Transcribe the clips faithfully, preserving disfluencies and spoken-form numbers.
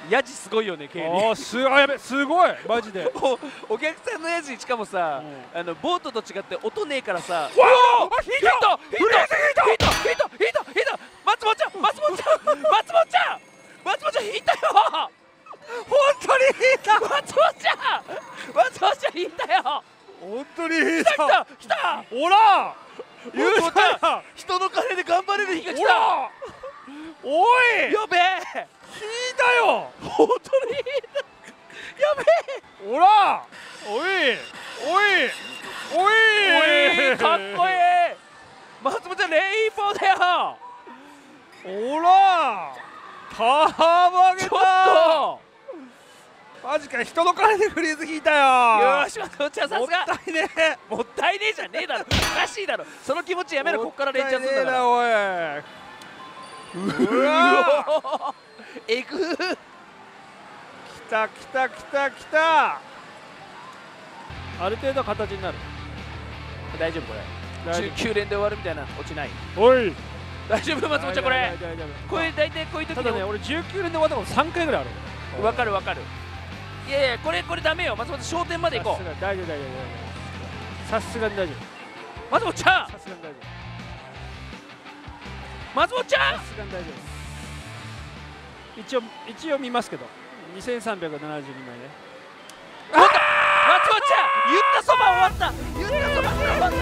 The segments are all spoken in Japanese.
ヤジすごいよね、ケイリー。あすあやべすごいマジで。 お客さんのヤジしかもさ、あのボートと違って音ねえからさ。 わあヒヒットヒットヒットヒットヒットヒットヒット松本ちゃん松本ちゃん松本ちゃん松本ちゃん引いたよ。 本当に引いた。 松本ちゃん松本ちゃん引いたよ。 本当に引いた。 来た来た。 ほら言うた。 人の金で頑張れる日が来た。 ほらおいやべえ引いたよ。 本当に引いた。やべえほらおいおいおいおいかっこいい。松本ちゃんレインボーだよ。 ほらターボ上げた。 ちょっとマジか人の金でフリーズ引いたよ。 よし松本ちゃんさすが。 もったいねえ。 もったいねえじゃねえだろ。おかしいだろ。その気持ちやめろ。こっから連チャンするんだから。 もったいねえなおい。 うわえぐー。 来た来た来た来た。ある程度形になる。 大丈夫これ。じゅうきゅう連で終わるみたいな落ちない。 おい大丈夫松本ちゃんこれ。 大丈夫。 これ大体こういう時ただね俺じゅうきゅう連で終わったことさんかいぐらいある。 わかるわかる。いやいやこれこれダメよ松本。焦点まで行こう。 大丈夫大丈夫。さすがに大丈夫。 松本ちゃんさすがに大丈夫。 松本ちゃんさすがに大丈夫。一応一応見ますけどにせんさんびゃくななじゅうにまいね。 松本ちゃん言ったそば終わった。言ったそば終わった。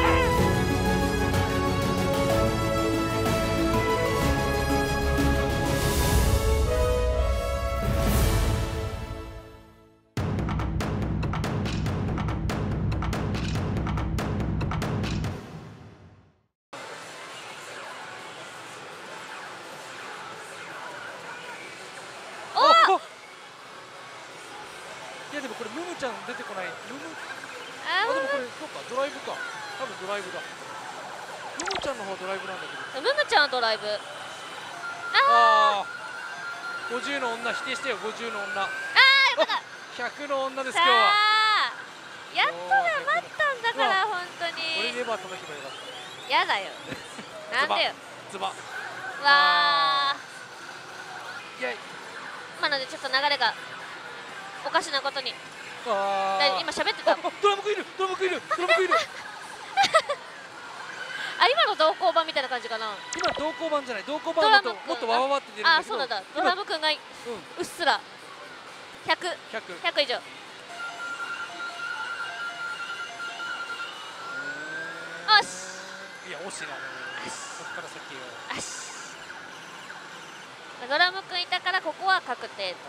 いやでもこれムムちゃん出てこない。ムムああでもこれそうかドライブか。多分ドライブだ。ムムちゃんの方ドライブなんだけど。 ムムちゃんはドライブ。 ああごじゅうの女否定してよ。ごじゅうの女。 ああよかった。 ひゃくの女ですさ今日は。 あやっとだ待ったんだから本当俺に。 レバー叩けばよかった。 やだよ。なんでよ。 ズバ。 わあ。 いや今のでちょっと流れがおかしなことに。 あだ今喋ってた。あドラムクいるドラムクいるドラムクいる。 今の同行版みたいな感じかな。 今同行版じゃない。同行版はもっともっとわわわって出るんだけど。 あそうなんだ。ドラムくんがうっすらひゃくひゃくひゃく以上。よし。 いや惜しいな。そっから先よ。 よし。ドラムくんいたからここは確定と。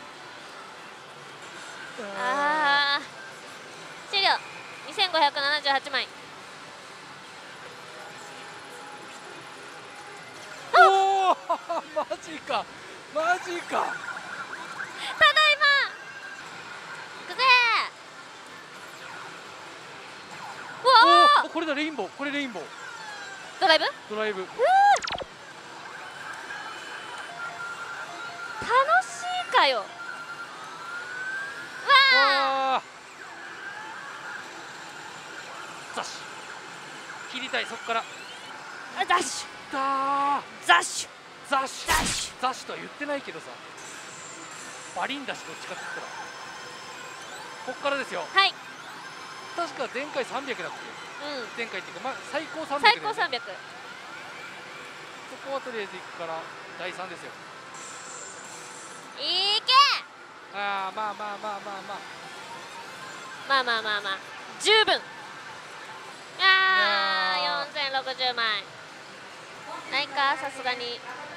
ああ終了。にせんごひゃくななじゅうはちまい。 おおマジかマジか。 ただいまいくぜー。うわおこれだレインボー。これレインボードライブドライブ。 楽しいかよ。わああザッシュ切りたい。そこからダッシだーュザッシュザッシュダッシザッシュとは言ってないけどさバリンだしどっちかって言ったらこっからですよ。 ュはい。 確か前回さんびゃくだっけ。 うん前回っていうか、まあ、最高さんびゃく最高さんびゃく。 そこはとりあえず行くからだいさんですよ。 いけああまあまあまあまあまあまあまあまあまあ十分。ああよんせんろくじゅうまいないかさすがに。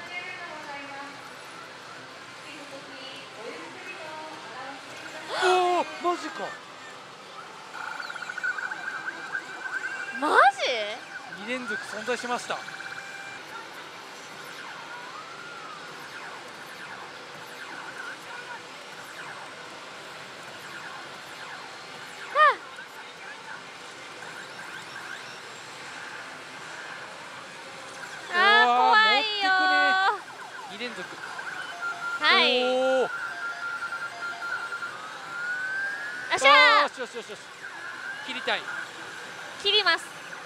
おおマジか。 マジに連続存在しました。 あー怖いよー。 に連続。 はいおおよっしゃよしよしよしよし切りたい。 ー切ります。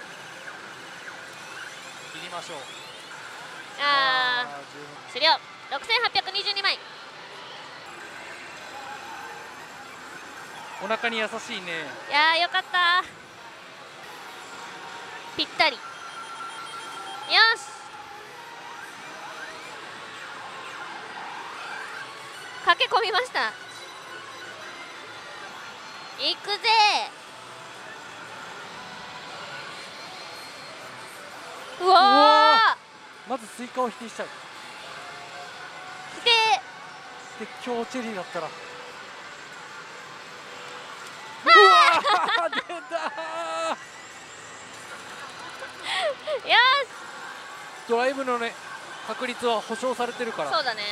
切りましょう。 ああー十分ー終了。ろくせんはっぴゃくにじゅうにまい。 お腹に優しいね。 いやーよかった。ぴったり。よし。駆け込みました。行くぜ。うわー、 うわまずスイカを否定しちゃう。 否定。 で今日チェリーだったら、うわー出たー。 よドライブのね確率は保証されてるかし。 ら。 そうだね。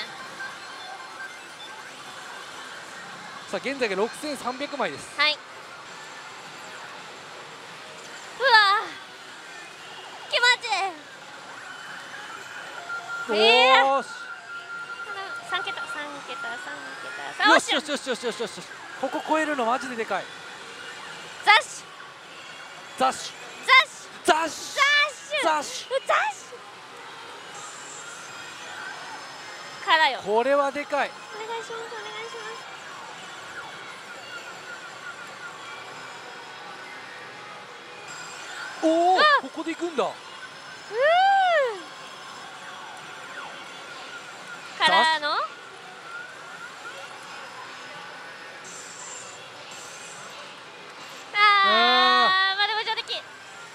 さあ現在がろくせんさんびゃくまいです。 はい。うわー気持ちいい。 おえーーし三桁、三桁、三桁。 よしよしよしよしよしよしよし。ここ超えるのマジででかい。 ザッシュ。 ザッシュザッシュ。 ザッシザッシュ。 ュザッシザッシュ。からよ。 ュ。これはでかい。 お願いします。お願いしおおあここで行くんだ。 ます。うー。からの。あー、丸無上出来。オッケ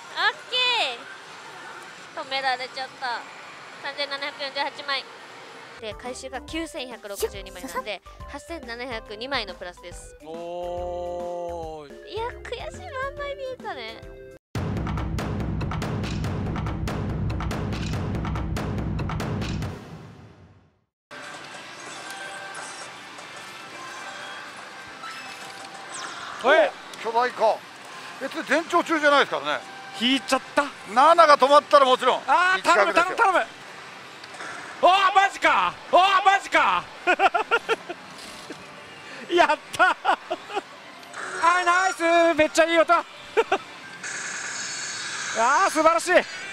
ー。止められちゃった。三千七百四十八枚。で、回収が九千百六十二枚なんで、八千七百二枚のプラスです。 おーいや、悔しいまんまい見えたね。 おい巨大化別に全長中じゃないですからね。 引いちゃった。 ななが止まったらもちろんあー頼む頼む頼む。おーマジか。おーマジか。やったー。あーナイス、めっちゃいい音。あー素晴らしい。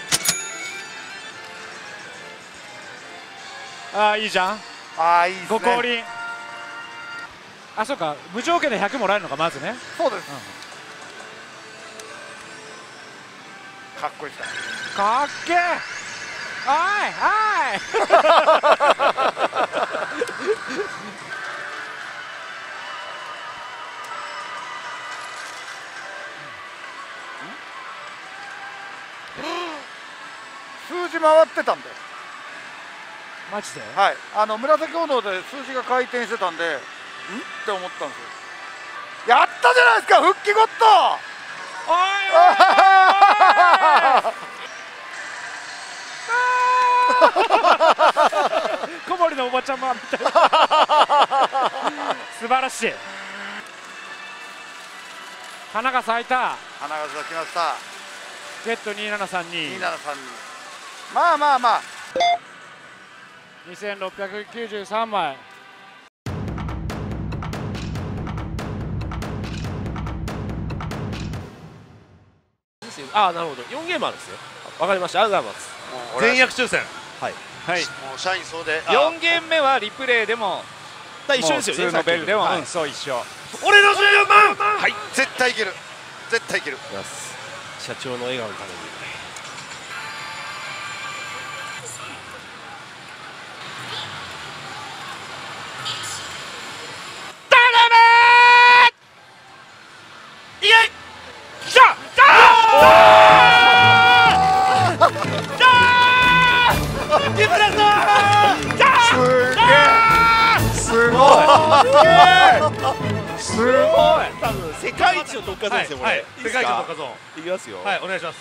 あーいいじゃん。 ああいいですね。 ご降臨。あ、そうか、無条件でひゃくもらえるのかまずね。 そうです、かっこいいですね。 かっけー。おい数字回ってたんで、 マジで。 はい、あの紫炎で数字が回転してたんで、んって思ったんですよ。やったじゃないですか、復帰ゴッド。 おい小森のおばちゃまみたいな。素晴らしい。花が咲いた。 花が咲きました。 ゲットにーななさんににーななさんに。まあまあまあ。 にせんろっぴゃくきゅうじゅうさんまい。 ああ、なるほど。よんゲームあるんですね。わかりました。ありがとうございます。全役抽選。はいはい。 もう社員総でよんゲーム目はリプレイでもだ一緒ですよね。 普通のベルでも、 はいうん、そう一緒。 俺のじゅうよんまん。はい。 絶対いける絶対いける。 社長の笑顔のために。いや、来た。来た。リプレイだ。 すごい。すごい。 多分世界一の特化ゾーンですよこれ。 世界一の特化ゾーン。 いきますよ。 はい、お願いします。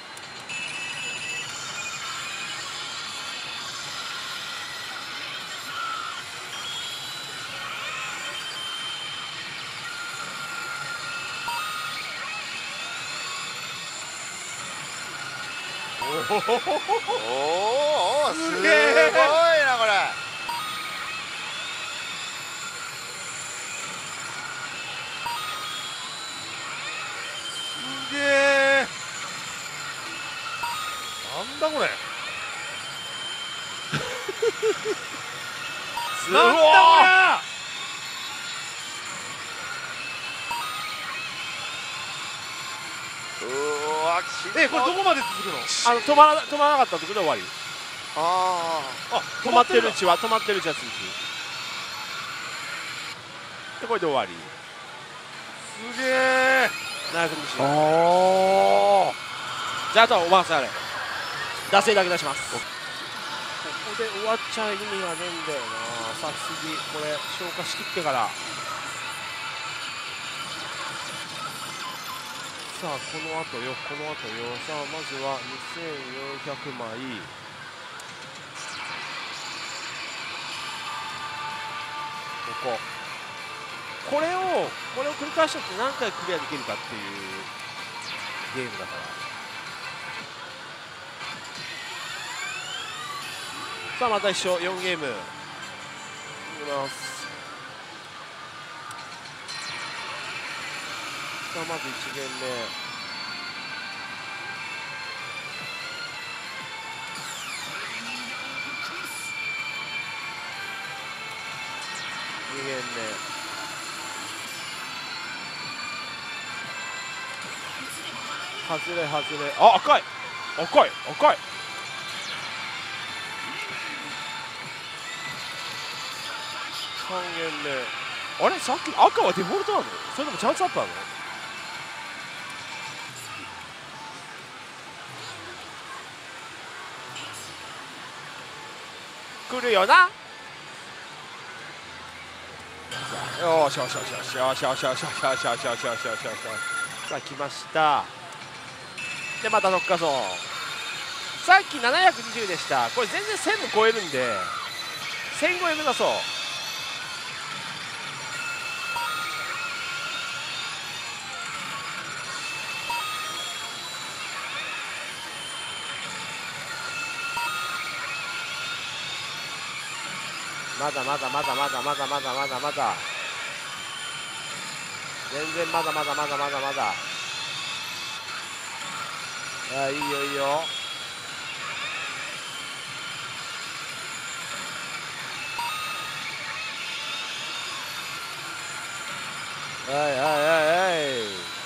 おおすげえすごいなこれ。 すげえ。なんだこれ。すごい。 えこれどこまで続くの？ あの止まら止まらなかったところで終わり。 ああ止まってるうちは止まってるうちは続く。でこれで終わり。 すげえ。 ナイフ虫。 おおじゃああとはお任せあれ。惰性だけ出します。ここで終わっちゃ意味がねえんだよな。さあ次これ消化しきってから。さあこの後よこの後よ。さあまずはにせんよんひゃくまい。こここれをこれを繰り返しとって何回クリアできるかっていうゲームだから。さあまた一緒よんゲームいきます。さあまずいちゲーム目。にゲーム目。外れ外れ。あ赤い赤い赤い。さんゲーム目。あれさっき赤はデフォルトなの？それともチャンスアップなの？来るよな。よしよしよしよしよしよしよしよしよしよしよしよしよしよし。さあ来ました。でまた特化ゾーン。さっきななひゃくにじゅうでした。これ全然せんも超えるんでせん超え目指そう。まだまだまだまだまだまだまだまだ全然まだまだまだまだまだ。ああいいよいいよ。はいはいはいはい。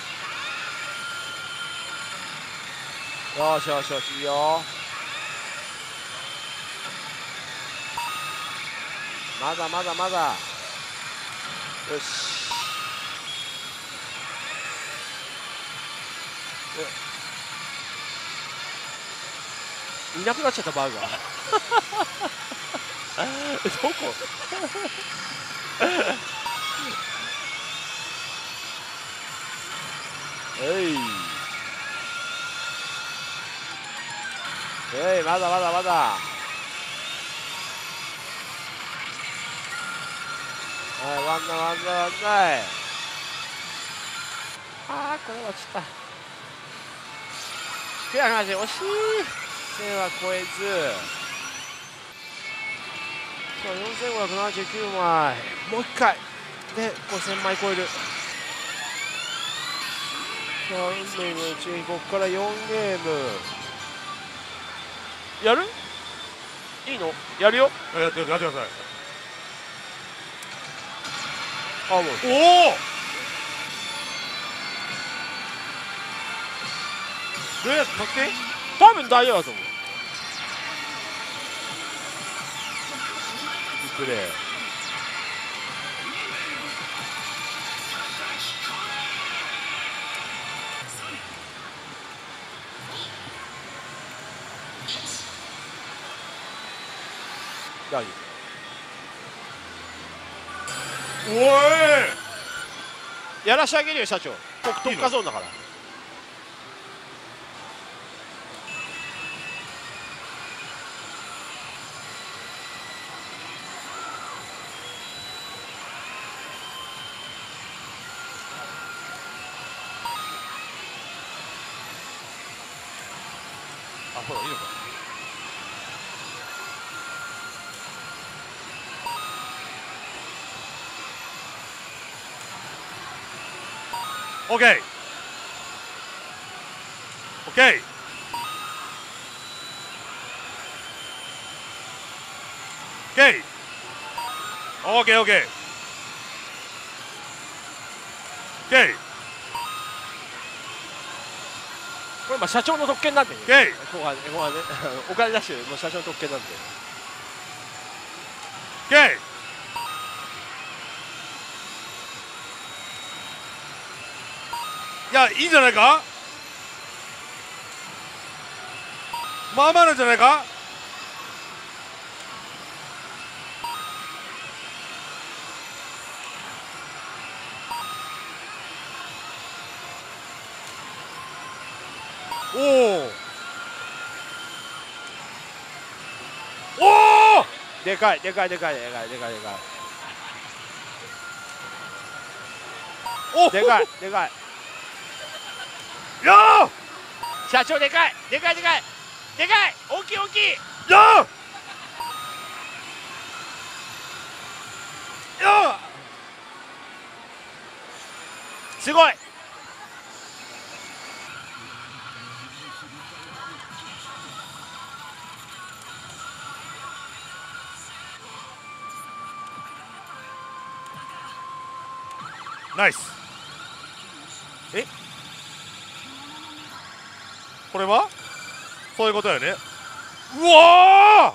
よしよしよしいいよ。まだまだまだ。よし。いなくなっちゃったバーガー。どこ？えい。えいまだまだまだ。はい、ワンナワンナワンナイ。ああ、これ落ちた。悔しい、惜しい。せんは超えず。さあ、よんせんごひゃくななじゅうきゅうまい。もういっかい。で、ごせんまい超える。さあ、運命のうちにここからよんゲーム。やる？いいの？やるよ。 やってください。 あ、もう。 おお。どうやって確定？ 多分大丈夫だと思う。リプレイ。大丈夫。 おい。 やらしてあげるよ社長。特化ゾーンだから。 あ、そうだ、いいのか。オッケー。オッケー。オッケー。オッケーオッケー。オッケー。 これまあ社長の特権なんでね、 オッケー。 ここはね、ここはねお金出してもう社長の特権なんで。 オッケー。いや、いいんじゃないか。まあまあなんじゃないか。おおおお。 でかいでかいでかいでかいでかいでかいおでかいでかい。 よー社長でかいでかいでかいでかい大きい大きい。 よーよすごい。 ーナイス。 えこれはそういうことだよね。うわ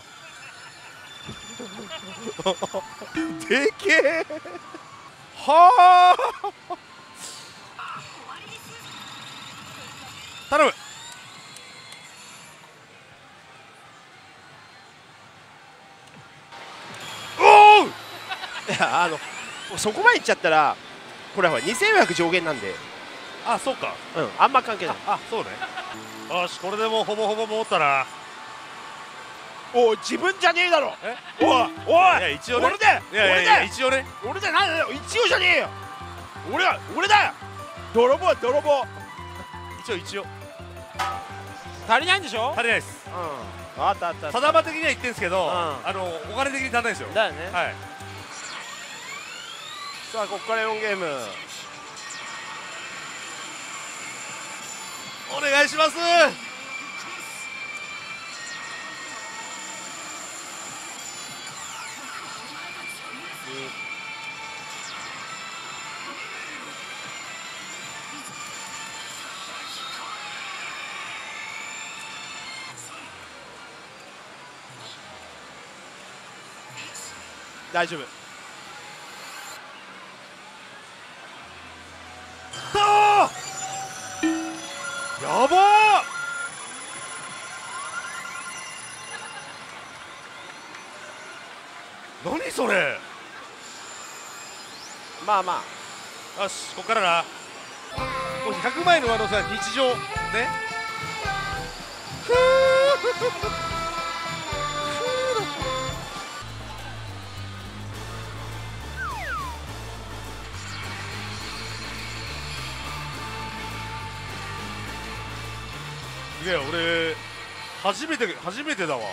ーでけえ。はあ頼む。おお。 いやあのそこまでいっちゃったらこれはにせんよんひゃく上限なんで、 あ、そうか。 うん、あんま関係ない。 あ、そうね。よし、これでもうほぼほぼ戻ったな。 おい自分じゃねえだろ。 えおいおいいや一応ね俺だよいやいやいや俺だよ一応ね。 俺だよなんだよ一応じゃねえよ。俺は俺だよ泥棒泥棒。 一応一応足りないんでしょ。 足りないです。 うんあったあったあった。 定ま的には言ってんですけど、 んあのお金的に足りないですよ。 だよね。 はい。 さあここからよんゲーム。 お願いします。 大丈夫。 あーやばー。何それ。 まあまあよし、ここからな。もうひゃくまいの上乗せは日常ね。ふーすげえ、俺初めて初めてだわ。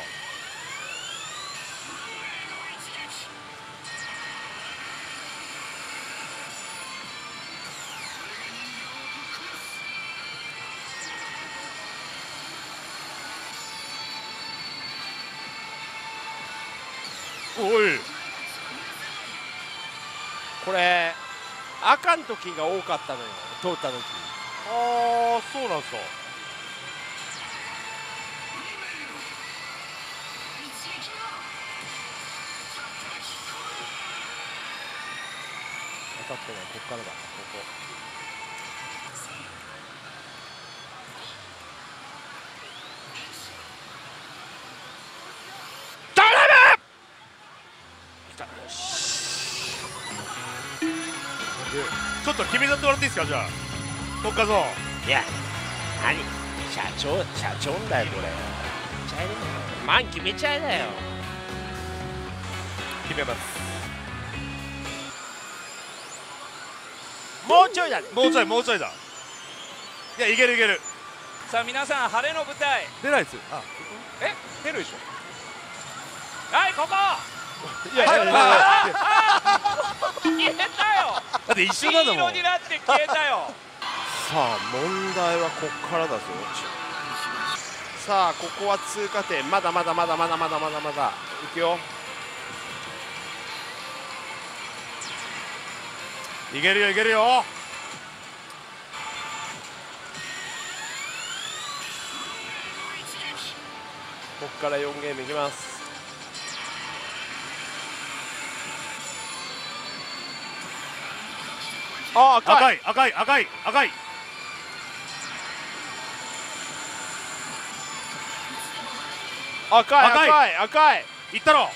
おい。 これ赤の時が多かったのよ通った時。 ああ、そうなんすか。 当たってない。こっからだここ。 ちょっと決めちゃってもらっていいですか。じゃあ特化ゾーン。 いや何社長社長だよこれ。決めちゃえだよ。マン決めちゃえだよ。 決めます。 もうちょいだね。 もうちょいもうちょいだ。いや、いけるいける。 さあ皆さん晴れの舞台。 出ないです。あ、 え出るでしょ。はいここいやいやいやいや。 消えたよ。 だって一緒なの黄もん。 色になって消えたよ。 さあ問題はこっからだぞ。さあここは通過点。まだまだまだまだまだまだまだいくよ。 いけるよいけるよ。 ここからよんゲームいきます。あ赤い赤い赤い赤い赤い。 赤い赤い赤い。 いったろ。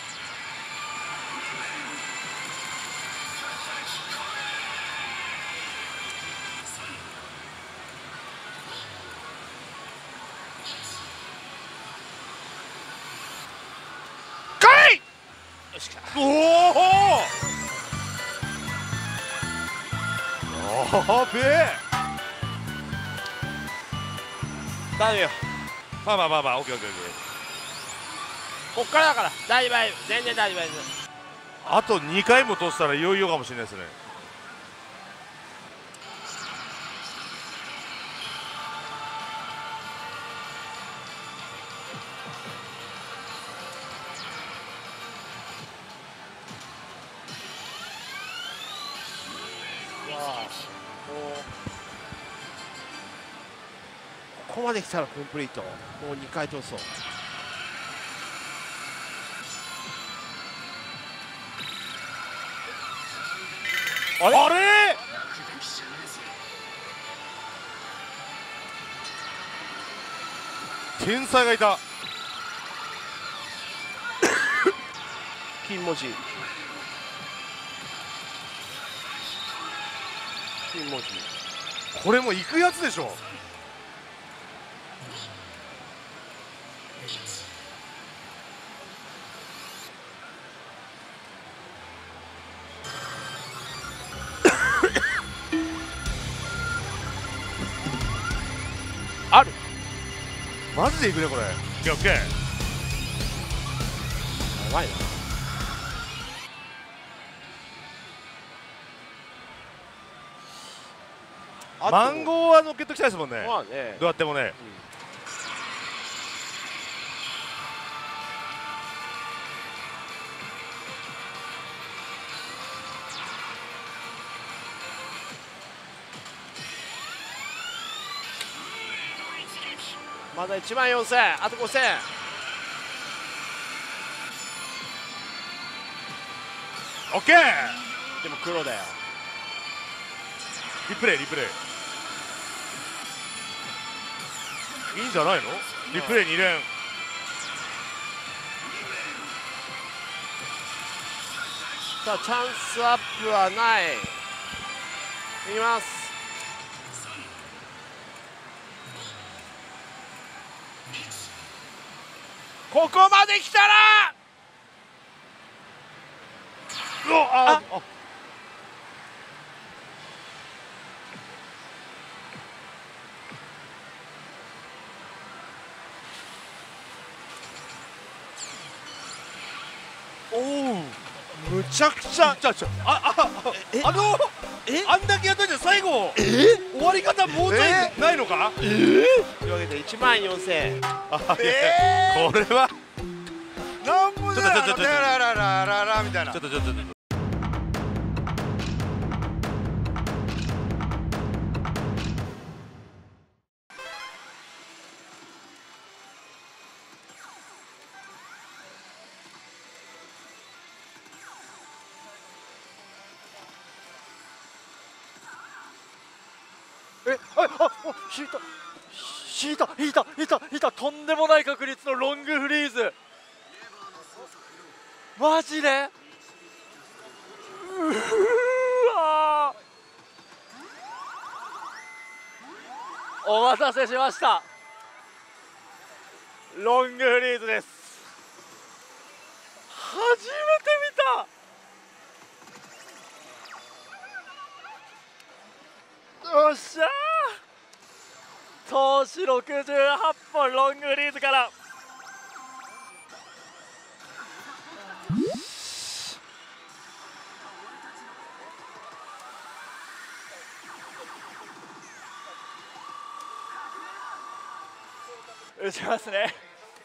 赤い。よし来た。 おお。やべえ。 ダメよ。 まあまあまあまあ、オッケーオッケーオッケー。 こっからだから大丈夫、全然大丈夫。 あとにかいも通したらいよいよかもしれないですね。 ここまで来たらコンプリート。もうにかい通そう。あれあれ。天才がいた。 金文字金文字。 これも行くやつでしょ。 ある。 マジで行くねこれ。オッケーオッケー。 やばいな。 マンゴーは乗っけときたいですもんね。 まあね。 どうやってもね。 まだいちまんよんせん、あとごせん。 オッケー。 でも黒だよ。 リプレイリプレイ。いいんじゃないの。リプレイに連。 さあチャンスアップはない。いきます。ここまで来たら。 うわああ。 おお。むちゃくちゃ。 じゃじゃあああのあんだけやっといて最後終わり方もうちょいないのか。 というわけでいちまんよんせん。 これはなんもじゃちょっとちょっとちょっとララララララみたいな。 ちょっとちょっとちょっと。 え、あ、あ、あ、引いた。引いた、引いた、引いた、引いた、とんでもない確率のロングフリーズ。マジで。うわ。お待たせしました。ロングフリーズです。初めて見た。よっしゃー。投資ろくじゅうはっぽんロングフリーズから。打ちますね。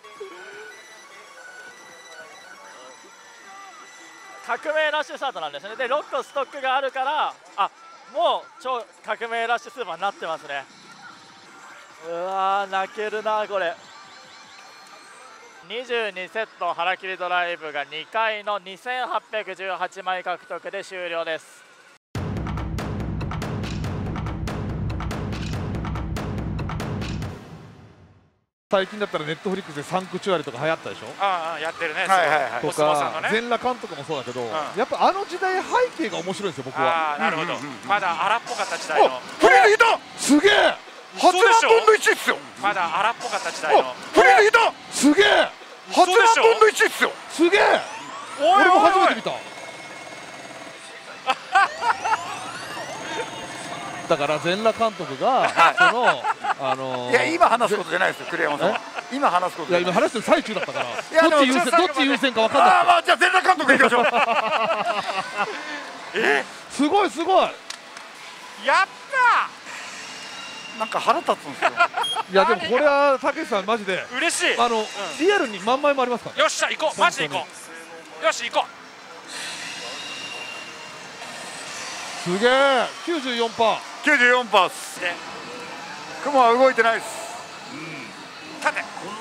革命ラッシュスタートなんですね。でろっこストックがあるから、あ、もう超革命ラッシュスーパーになってますね。うわー、泣けるなこれ。 にじゅうにセット腹切りドライブがにかいのにせんはっぴゃくじゅうはちまい獲得で終了です。 最近だったらネットフリックスでサンクチュアリとか流行ったでしょ。 ああやってるね。 はいはいはい。 とお相撲さんのかね。 全裸監督もそうだけど、 んやっぱあの時代背景が面白いんですよ僕は。 ああなるほど。まだ荒っぽかった時代の。 フリーでいた。すげえ。 嘘でしょはちまんぶんのいちですよ。 まだ荒っぽかった時代の。 フリーでいた。すげえ。はちまんぶんのいちですよ。 すげえ。 おい俺も初めおいおいて見た。だから全裸監督がそのあのーいや今話すことじゃないですよ栗山さんは。今話すこといやじゃない。 今話してる最中だったからやどっち優先でもどっち優先か分かんああなくて。 まあじゃあ全裸監督いきましょう。 えすごいすごい。 やったなんか腹立つんですよ。 いやでもこれはたけしさんマジでー。嬉しい。 あの、リアルに満枚もありますからね。 よっしゃ行こう。マジで行こう。よし行こすげえきゅうじゅうよんパー。 きゅうじゅうよんパース。 う。で雲は動いてないです。 縦。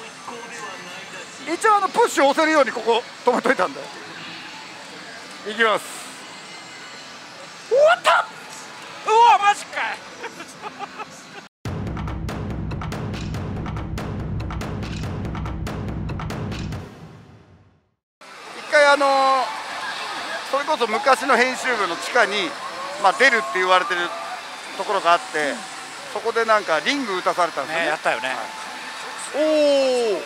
一応あのプッシュを押せるようにここ止めといたんで。いきます。終わった。 うわマジかい。 一回あのーそれこそ昔の編集部の地下に、まあ、出るって言われてるところがあって、そこでなんかリング打たされたんですよね。 ねやったよね。 おお。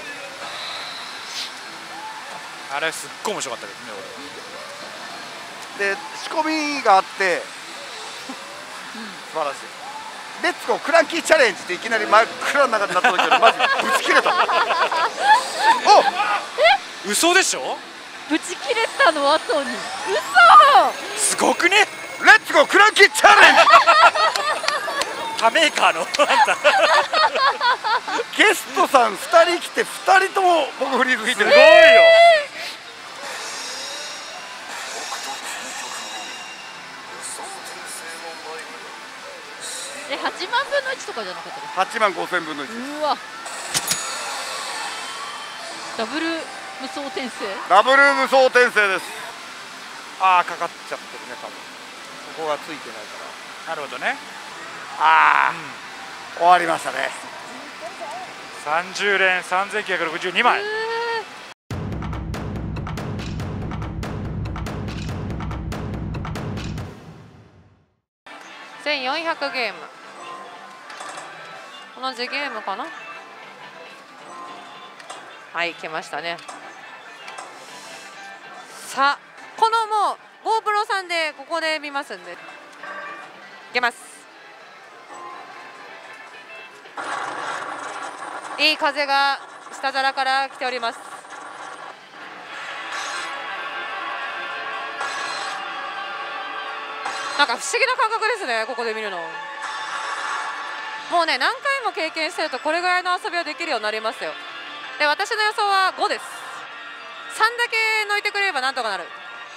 あれすっごい面白かったですねで仕込みがあって素晴らしい。レッツゴークランキーチャレンジっていきなり真っ暗の中になった時よりマジぶち切れた。 俺。嘘でしょ。 ぶち切れたの後にすごくね。 おレッツゴークランキーチャレンジ。 タメーカーのあんた。 ゲストさんふたり来てふたりとも僕フリーズ吹いてる。 すごいよ。 えはちまんぶんのいちとかじゃなかったですか。 はちまんごせんぶんのいち。 うわダブル無双転生。 ダブル無双転生です。ああかかっちゃってるね多分。ここがついてないかなるほどね。 ら。ああ、うん、終わりましたね。 さんじゅう連さんぜんきゅうひゃくろくじゅうにまい。 せんよんひゃくゲーム。同じゲームかな。はい来ましたね。さあこのもう GoPro さんでここで見ますんでいけます。いい風が下皿から来ております。なんか不思議な感覚ですねここで見るの。もうね何回も経験してるとこれぐらいの遊びはできるようになりますよ。で私の予想はごです。さんだけ抜いてくれればなんとかなる。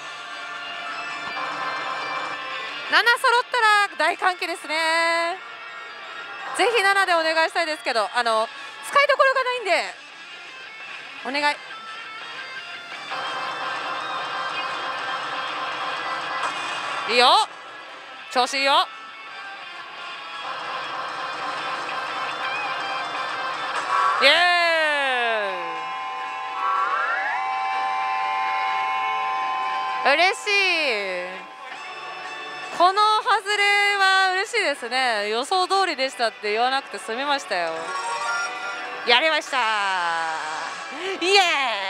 なな揃ったら大歓喜ですね。ぜひななでお願いしたいですけど、あの使いどころがないんでお願い。いいよ調子いいよ。イエーイ嬉しい。この外れは嬉しいですね。予想通りでしたって言わなくて済みましたよ。やりましたイエーイ。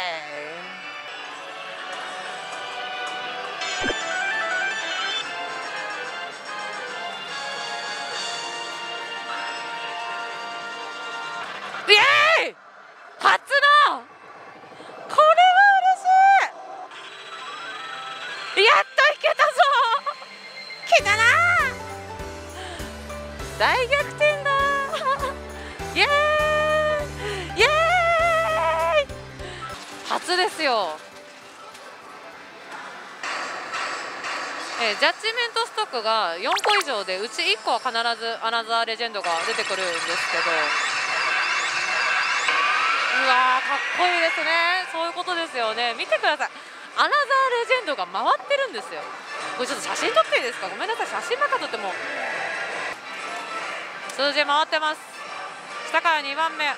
イエーイ初のこれは嬉しい。やっといけたぞ。来たな大逆転だイエーイイエーイ初ですよ。えー、ジャッジメントストックがよんこ以上でうちいっこは必ずアナザーレジェンドが出てくるんですけど、うわーかっこいいですね。そういうことですよね。見てください、アナザーレジェンドが回ってるんですよ。これちょっと写真撮っていいですか。ごめんなさい、写真ばっか撮っても数字回ってます。下からにばんめ、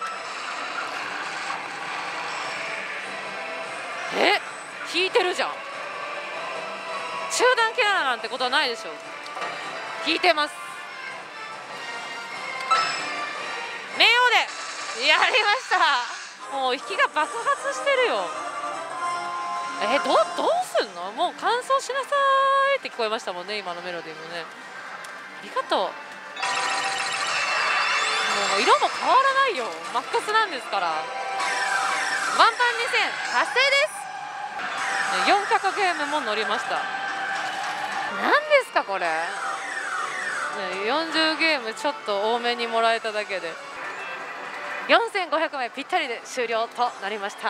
え引いてるじゃん。中段ケアなんてことはないでしょ。引いてます。名誉でやりました。もう引きが爆発してるよ。えどどうすんの。もう完走しなさいって聞こえましたもんね、今のメロディーもね。ありがとう。もう色も変わらないよ、マックスなんですから。ワンパンにせん達成です。よんひゃくゲームも乗りました。何ですかこれ、よんじゅうゲームちょっと多めにもらえただけでよんせんごひゃくまいぴったりで終了となりました。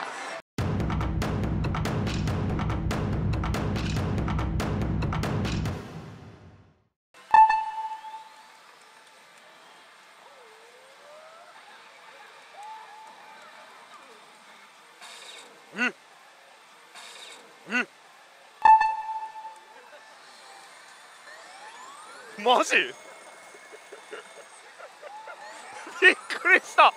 マジびっくりした。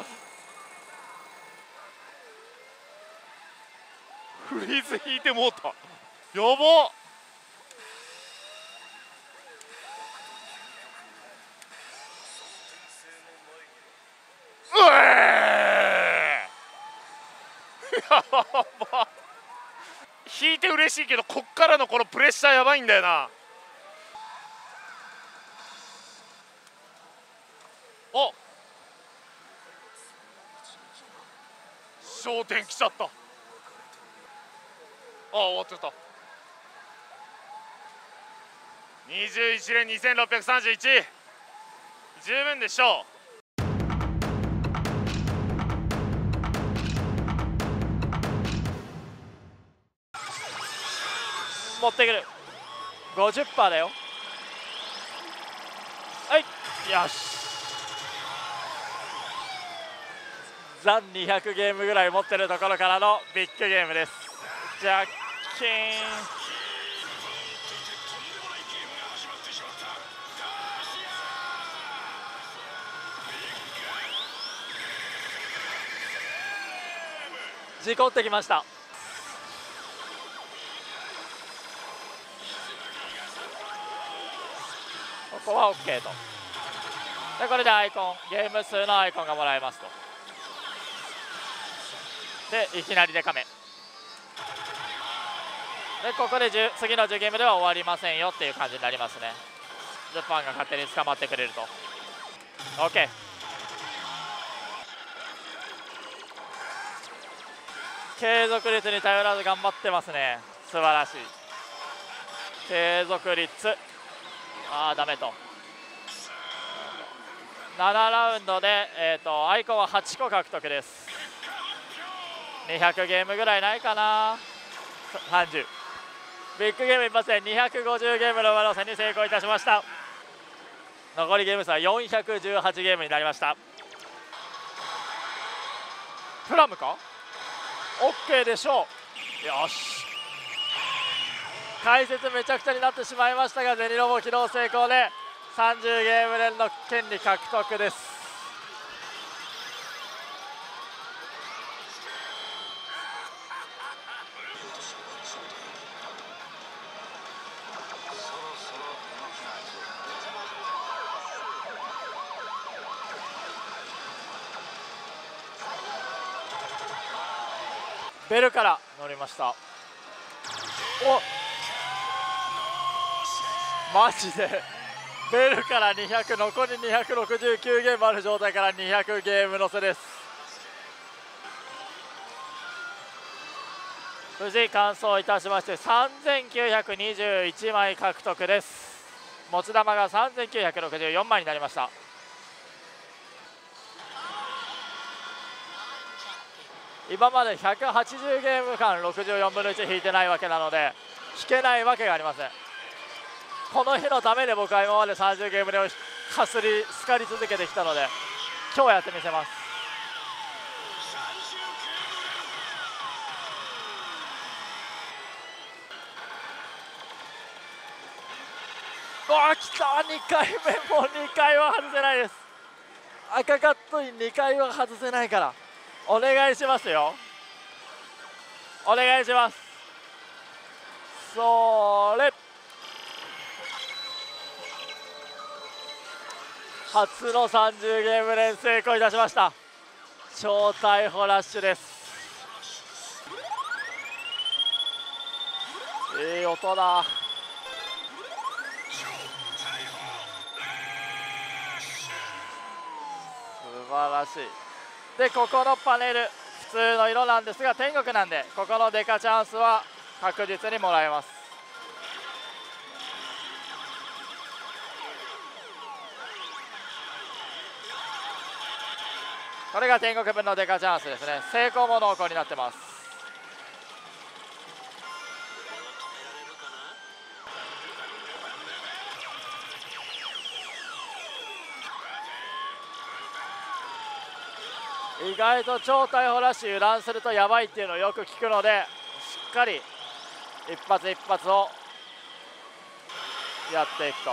フリーズ引いてもうた。やばっ。うえーやば。引いて嬉しいけど、こっからのこのプレッシャーやばいんだよな。お、焦点来ちゃった。あ、終わっちゃった。にじゅういちれんにせんろっぴゃくさんじゅういち、十分でしょう。持ってくる ごじゅっパーセント だよ。はい、よし。残にひゃくゲームぐらい持ってるところからのビッグゲームです。ジャッキーン。事故ってきました。ここは OK と。でこれでアイコン、ゲーム数のアイコンがもらえますと。でいきなりでカメで、ここで次のじゅうゲームでは終わりませんよっていう感じになりますね。ジャパンが勝手に捕まってくれると OK。 継続率に頼らず頑張ってますね。素晴らしい継続率。ああダメと。ななラウンドで、えー、とアイコンははちこ獲得です。にひゃくゲームぐらいないかな。さんじゅうビッグゲーム一発でにひゃくごじゅうゲームの上乗せに成功いたしました。残りゲーム数はよんひゃくじゅうはちゲームになりました。プラムか OK でしょう。よし、解説めちゃくちゃになってしまいましたが、ゼニロボ起動成功でさんじゅうゲーム連の権利獲得です。ベルから乗りました。お、マジでベルからにひゃく、残りにひゃくろくじゅうきゅうゲームある状態からにひゃくゲーム乗せです。無事完走いたしましてさんぜんきゅうひゃくにじゅういちまい獲得です。持ち玉がさんぜんきゅうひゃくろくじゅうよんまいになりました。今までひゃくはちじゅうゲーム間ろくじゅうよんぶんのいち引いてないわけなので、引けないわけがありません。この日のために僕は今までさんじゅうゲームでかすりすかり続けてきたので、今日やってみせます。 わあ来た、にかいめもにかいは外せないです。赤カットインにかいは外せないから、お願いしますよ、お願いします。それ初のさんじゅうゲーム連成功いたしました。超逮捕ラッシュです。いい音だ。素晴らしい。でここのパネル普通の色なんですが天国なんで、ここのデカチャンスは確実にもらえます。これが天国分のデカチャンスですね。成功も濃厚になってます。意外と超逮捕ラッシュ油断するとやばいっていうのをよく聞くので、しっかり一発一発をやっていくと。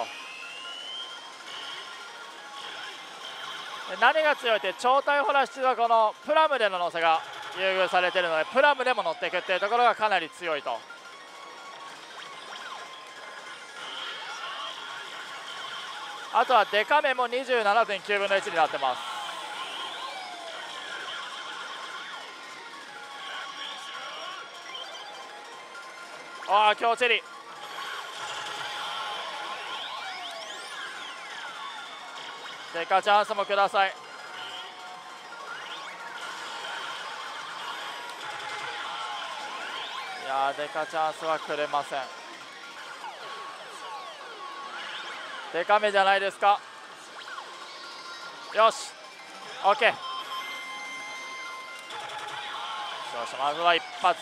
何が強いって超逮捕ラッシュはこのプラムでの乗せが優遇されているので、プラムでも乗っていくっていうところがかなり強いと。あとはデカめも にじゅうななてんきゅうぶんのいちになってます。ああ、強チェリー。デカチャンスもください。いやー、デカチャンスはくれません。デカめじゃないですか。よし OK。 よし、まずは一発。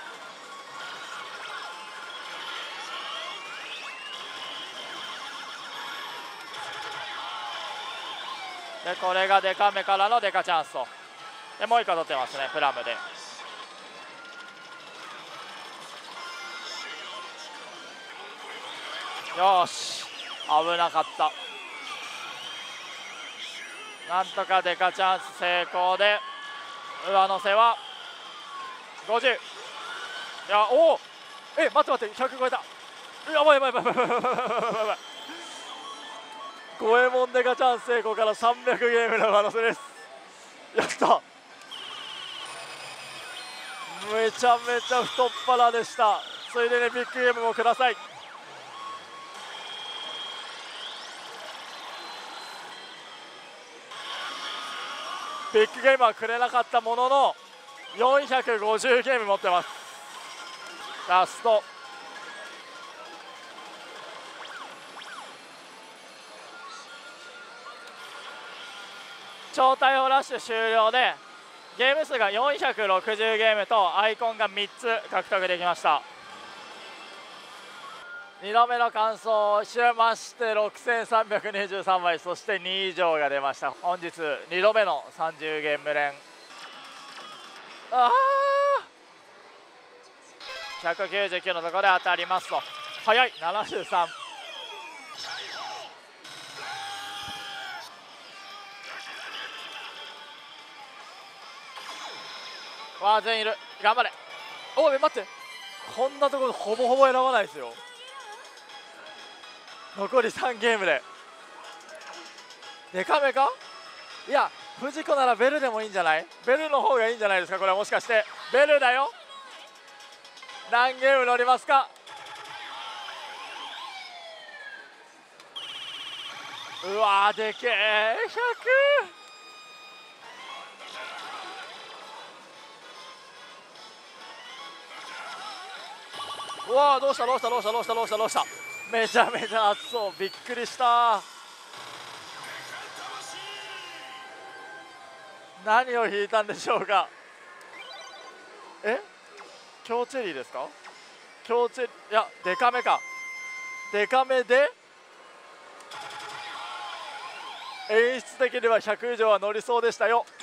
でこれがデカめからのデカチャンスと。でもう一個取ってますね、プラムで。よし、危なかった。なんとかデカチャンス成功で上乗せはごじゅう。いや、おお、え、待って待って、ひゃく超えた。やばいやばいやばいやばいやばいやばいやばい。五右衛門デカチャンス成功からさんびゃくゲームの上乗せです。やった。めちゃめちゃ太っ腹でした。ついでにビッグゲームもください。ビッグゲームはくれなかったもののよんひゃくごじゅうゲーム持ってます。ラスト超逮捕ラッシュ終了でゲーム数がよんひゃくろくじゅうゲームとアイコンがみっつ獲得できました。にどめの完走をしましてろくせんさんびゃくにじゅうさんまい、そしてに以上が出ました。本日にどめのさんじゅうゲーム連。あーひゃくきゅうじゅうきゅうのところで当たりますと。早いななじゅうさん。わあ全員いる、頑張れ。おい待って、こんなところほぼほぼ選ばないですよ。残りさんゲームでデカめか。いや藤子ならベルでもいいんじゃない。ベルの方がいいんじゃないですか。これはもしかしてベルだよ。何ゲーム乗りますか。うわーでけえひゃく。うわーどうしたどうしたどうしたどうしたどうしたどうした。めちゃめちゃ熱そう、びっくりした。何を引いたんでしょうか。え強チェリーですか。強チェリー、いやデカめか。デカめで演出的にはひゃく以上は乗りそうでしたよ。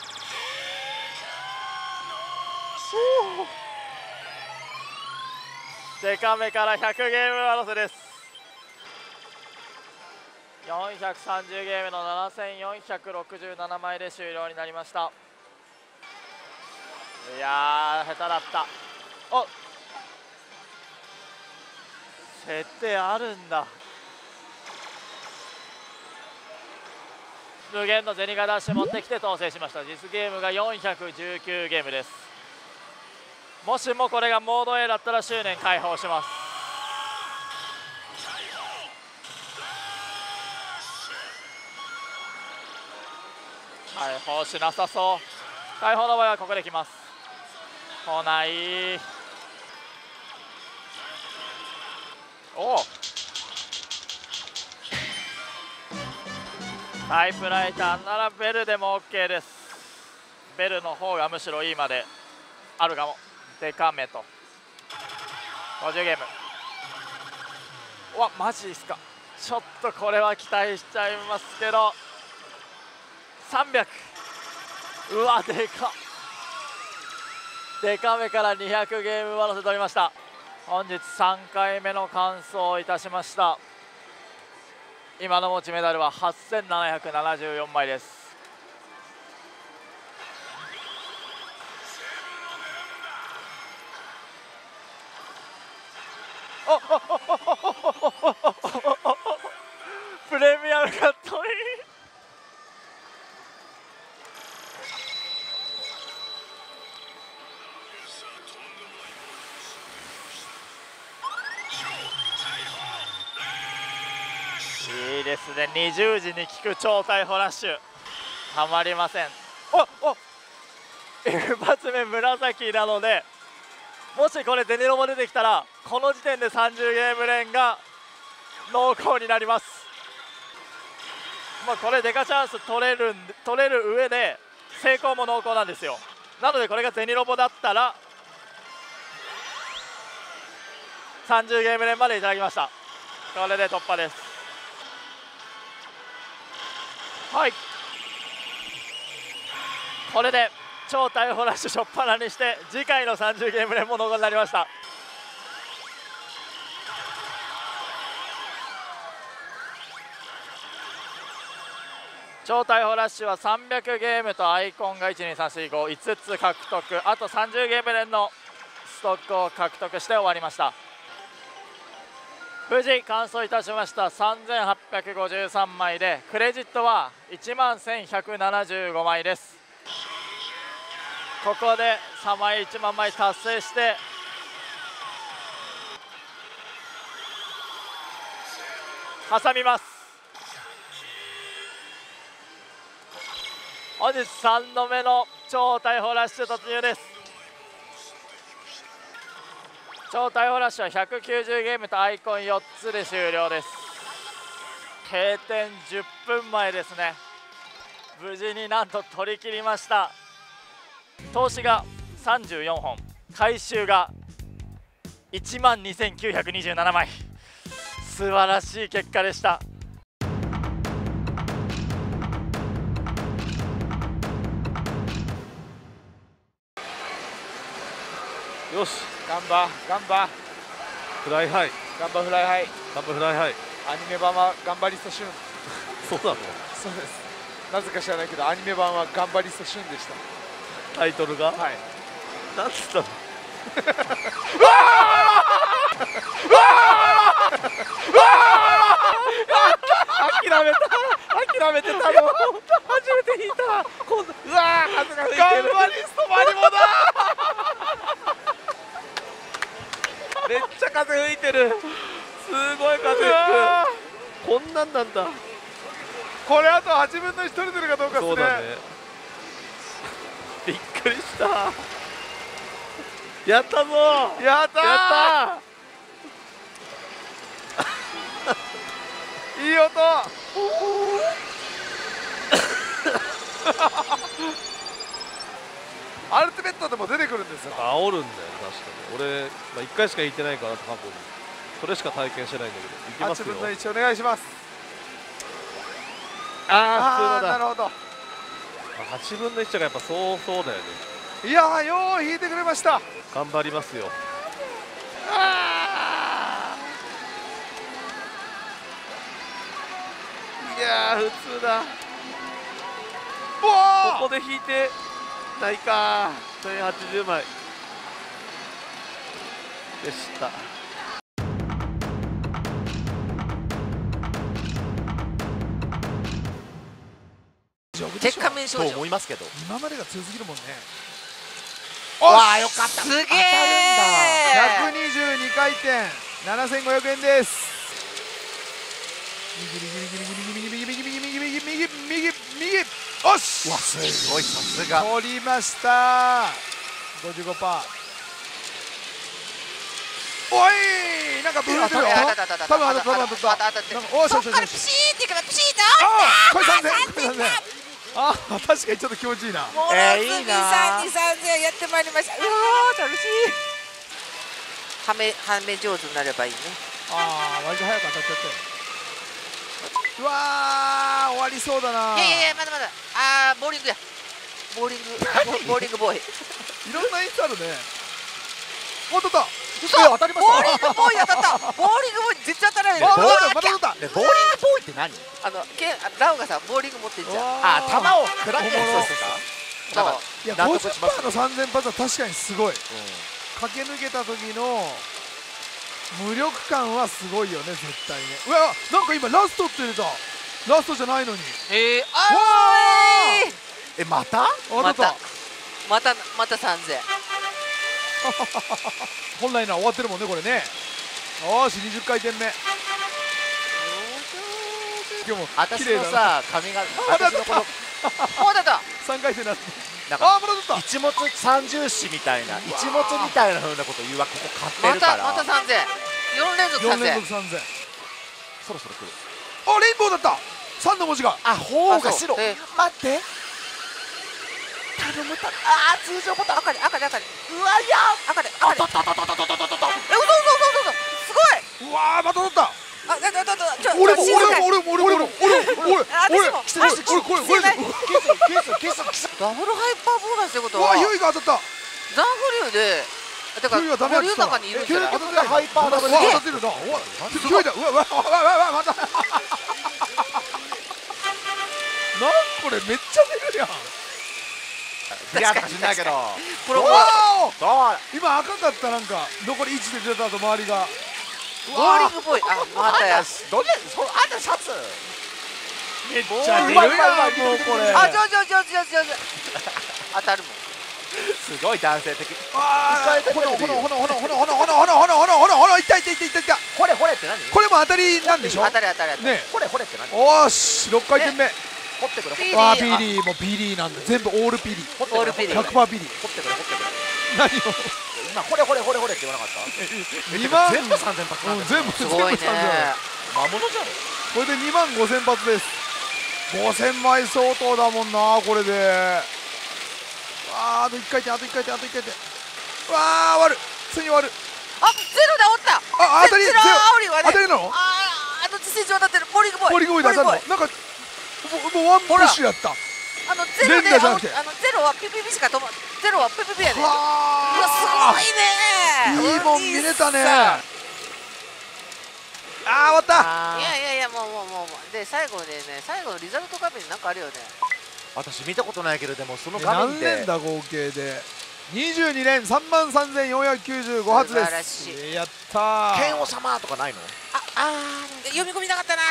デカめからひゃくゲーム上乗せです。 よんひゃくさんじゅうゲームのななせんよんひゃくろくじゅうななまいで終了になりました。いやー下手だった。お設定あるんだ。無限の銭がダッシュ持ってきて統制しました。実ゲームがよんひゃくじゅうきゅうゲームです。もしもこれがモード A だったら執念解放します。解放しなさそう。解放の場合はここで来ます。来ない。おおタイプライターならベルでも OK です。ベルの方がむしろいいまであるかも。デカメとごじゅうゲーム。うわマジですか。ちょっとこれは期待しちゃいますけどさんびゃく。うわでかでかめからにひゃくゲーム上乗せ取りました。本日さんかいめの完走いたしました。今の持ちメダルははっせんななひゃくななじゅうよんまいです。おっプレミアムカットイン。いいですね。にじゅうじに効く超逮捕ラッシュたまりません。おお一発目紫なので、もしこれデニロも出てきたらこの時点でさんじゅうゲーム連が濃厚になります。まあこれデカチャンス取れる取れる上で成功も濃厚なんですよ。なのでこれがゼニロボだったらさんじゅうゲーム連までいただきました。これで突破です。はい、これで超逮捕ラッシュ初っ端にして次回のさんじゅうゲーム連も濃厚になりました。超逮捕ラッシュはさんびゃくゲームとアイコンがいちにさんしごいつつ獲得、あとさんじゅうゲーム連のストックを獲得して終わりました。無事完走いたしました。さんぜんはっぴゃくごじゅうさんまいでクレジットはいちまんせんひゃくななじゅうごまいです。ここでさんまいいちまんまい達成して挟みます。本日さんどめの超逮捕ラッシュ突入です。超逮捕ラッシュはひゃくきゅうじゅうゲームとアイコンよっつで終了です。閉店じゅっぷんまえですね。無事になんと取り切りました。投資がさんじゅうよんほん、回収がいちまんにせんきゅうひゃくにじゅうななまい。素晴らしい結果でした。 よしガンバガンバフライハイガンバフライハイガンバフライハイ。 アニメ版はガンバリストシュン。 そうなの。 そうです。なぜか知らないけどアニメ版はガンバリストシュンでした。 タイトルがはい。 なんつったの。 うわ諦めた諦めてたの。初めて引いた。今度うわー風が吹いてる。ガンバリストマリモだ。 めっちゃ風吹いてる。すごい風吹く。こんなんなんだ。 これあとはちぶんのいち取れてるかどうかですね。 そうだね。びっくりした。やったぞ。 やったー。 やったー。いい音。アルティメットでも出てくるんですよ。 煽るんだよ確かに。俺、まあ、いっかいしか行ってないから過去にそれしか体験してないんだけど行きますよ。 はちぶんのいちお願いします。 ああ普通のだ。 なるほど。 はちぶんのいちがやっぱそうそうだよね。 いやーよう引いてくれました。 頑張りますよ。 あ痛だ。 うわここで引いてないか。せんはちじゅうまいでした。 鉄仮面少女と思いますけど、 今までが強すぎるもんね。 わあよかった。 すげえ。 ひゃくにじゅうにかいてんななせんごひゃくえんです。右右右右右右右右右右右右右右おし。 わすごい、さすが取りました。ごじゅうごパーセント。おい、なんかブルー出るよ。多分あた多分あたなんかおしおしおし。 こっからピシーっていくらピシーってああ、これさんぜん、これさんぜん。ああ、確かにちょっと気持ちいいな。 ものすごいさんにさんぜんやってまいりました。うわー楽しい。はめはめ上手になればいいね。 ああ、割と早く当たっちゃったよ。うわー、終わりそうだな。 いやいやいや、まだまだ。あーボーリングや。ボーリングボーリングボーイ。 いろんな演出あるね。おっとっと。 嘘、当たりました。ボーリングボーイ当たった。ボーリングボーイ絶対当たらない。 あ、またまたまた。 ボーリングボーイって何？ あのけラオがさボーリング持ってんじゃん。 あ、球を食らってやつですか？ そう。 いや、ごじゅっパーセントのさんぜん発は確かにすごい。駆け抜けた時の無力感はすごいよね、絶対ね。うわ、なんか今ラストって出た。ラストじゃないのに。 えー、あえ、また？ またまたまたさんぜん。 本来なら終わってるもんね、これね。よし、にじゅっかいてんめ。今日も私の綺麗だな。 さ髪が私のこのもう当たった。 さんかいてんなって。 なんかあ、まだ取った。 一物三重視みたいな一物みたいな風なこと言うわ。ここ買ってるからまたまたさんぜん。よん連続さんぜん。 よん連続さんぜん。 そろそろ来る。 あ、レインボーだった。さんの文字が。 あ、方が白。 あそうえ待って頼むた。あー、通常ボタン赤で赤で赤で。 うわ、いや赤で赤で。 当たった当たった当たった当たった当たった。 え、嘘嘘嘘嘘嘘。すごい。 うわー、また取った。 あ、だだだだ。ちょ俺もちょ静かに俺も俺も俺も俺も俺も俺あ私も俺俺俺これこれ静かにケースケースケース。 ダブルハイパーボーナスってことうわ、 はユイが当たった。 残浮流でだからユイはダメやった。 保留の中にいるんじゃない？ 究極がハイパーダブル。うわ、当たってるな。うわ、ユイだ。うわうわうわうわうわまた。なんこれめっちゃ出るやん。 クリアかしんないけど。 プロうわそう。 ー、今赤かったなんか残りいちで出た後周りが。 ボーリングボーイ。あ、またや。 どれそあんたシャツ。 めっちゃ出るやんもうこれ。 あ、上手上手上手上手上手。当たるもん。 すごい男性的。 ああ、ほのほのほのほのほのほのほのほのほのほのほのほのいったいったいったいったいった。 ほれほれって何？ これも当たりなんでしょ。 当たり当たり当たり。 ね。 ほれほれって何？ おーし、ろっかいてんめ。 掘ってくれ。 ピーリーわあ、ピーリーもピーリーなんで全部オールピーリー。 オールピーリー。 ひゃくパーセントピーリー。 掘ってくれ掘ってくれ。 何を。 今これこれこれこれって言わなかった？ にまん全部さんぜん発なんだ。 全部すごいね。 魔物じゃん。 これでにまんごせん発です。ごせんまい相当だもんな、これで。あー、あといっかいてん、あといっかいてん、あといっかいてん。わあ、終わる。ついに終わる。 あ、ゼロで折った。 あ、当たり。 ゼロ煽りはね。 当たりなの？ あー、あの自身上当たってる。ボーリングボーイ。 ボーリングボーイ出さんの。なんかもうワンプッシュやった。 あのゼロで連打じゃなくてあのゼロはピピピしか止まゼロはピピピやね。うわはすごいね。 いいもん見れたね。あー、終わった。 いやいやいや、もうもうもうもうで最後でね、最後のリザルト画面なんかあるよね。 私見たことないけど、でもその画面何で連だ合計でにじゅうに連さんまんさんぜんよんひゃくきゅうじゅうご発です。 素晴らしい。 やったー。 剣王様とかないの？ ああー、読み込みなかったな。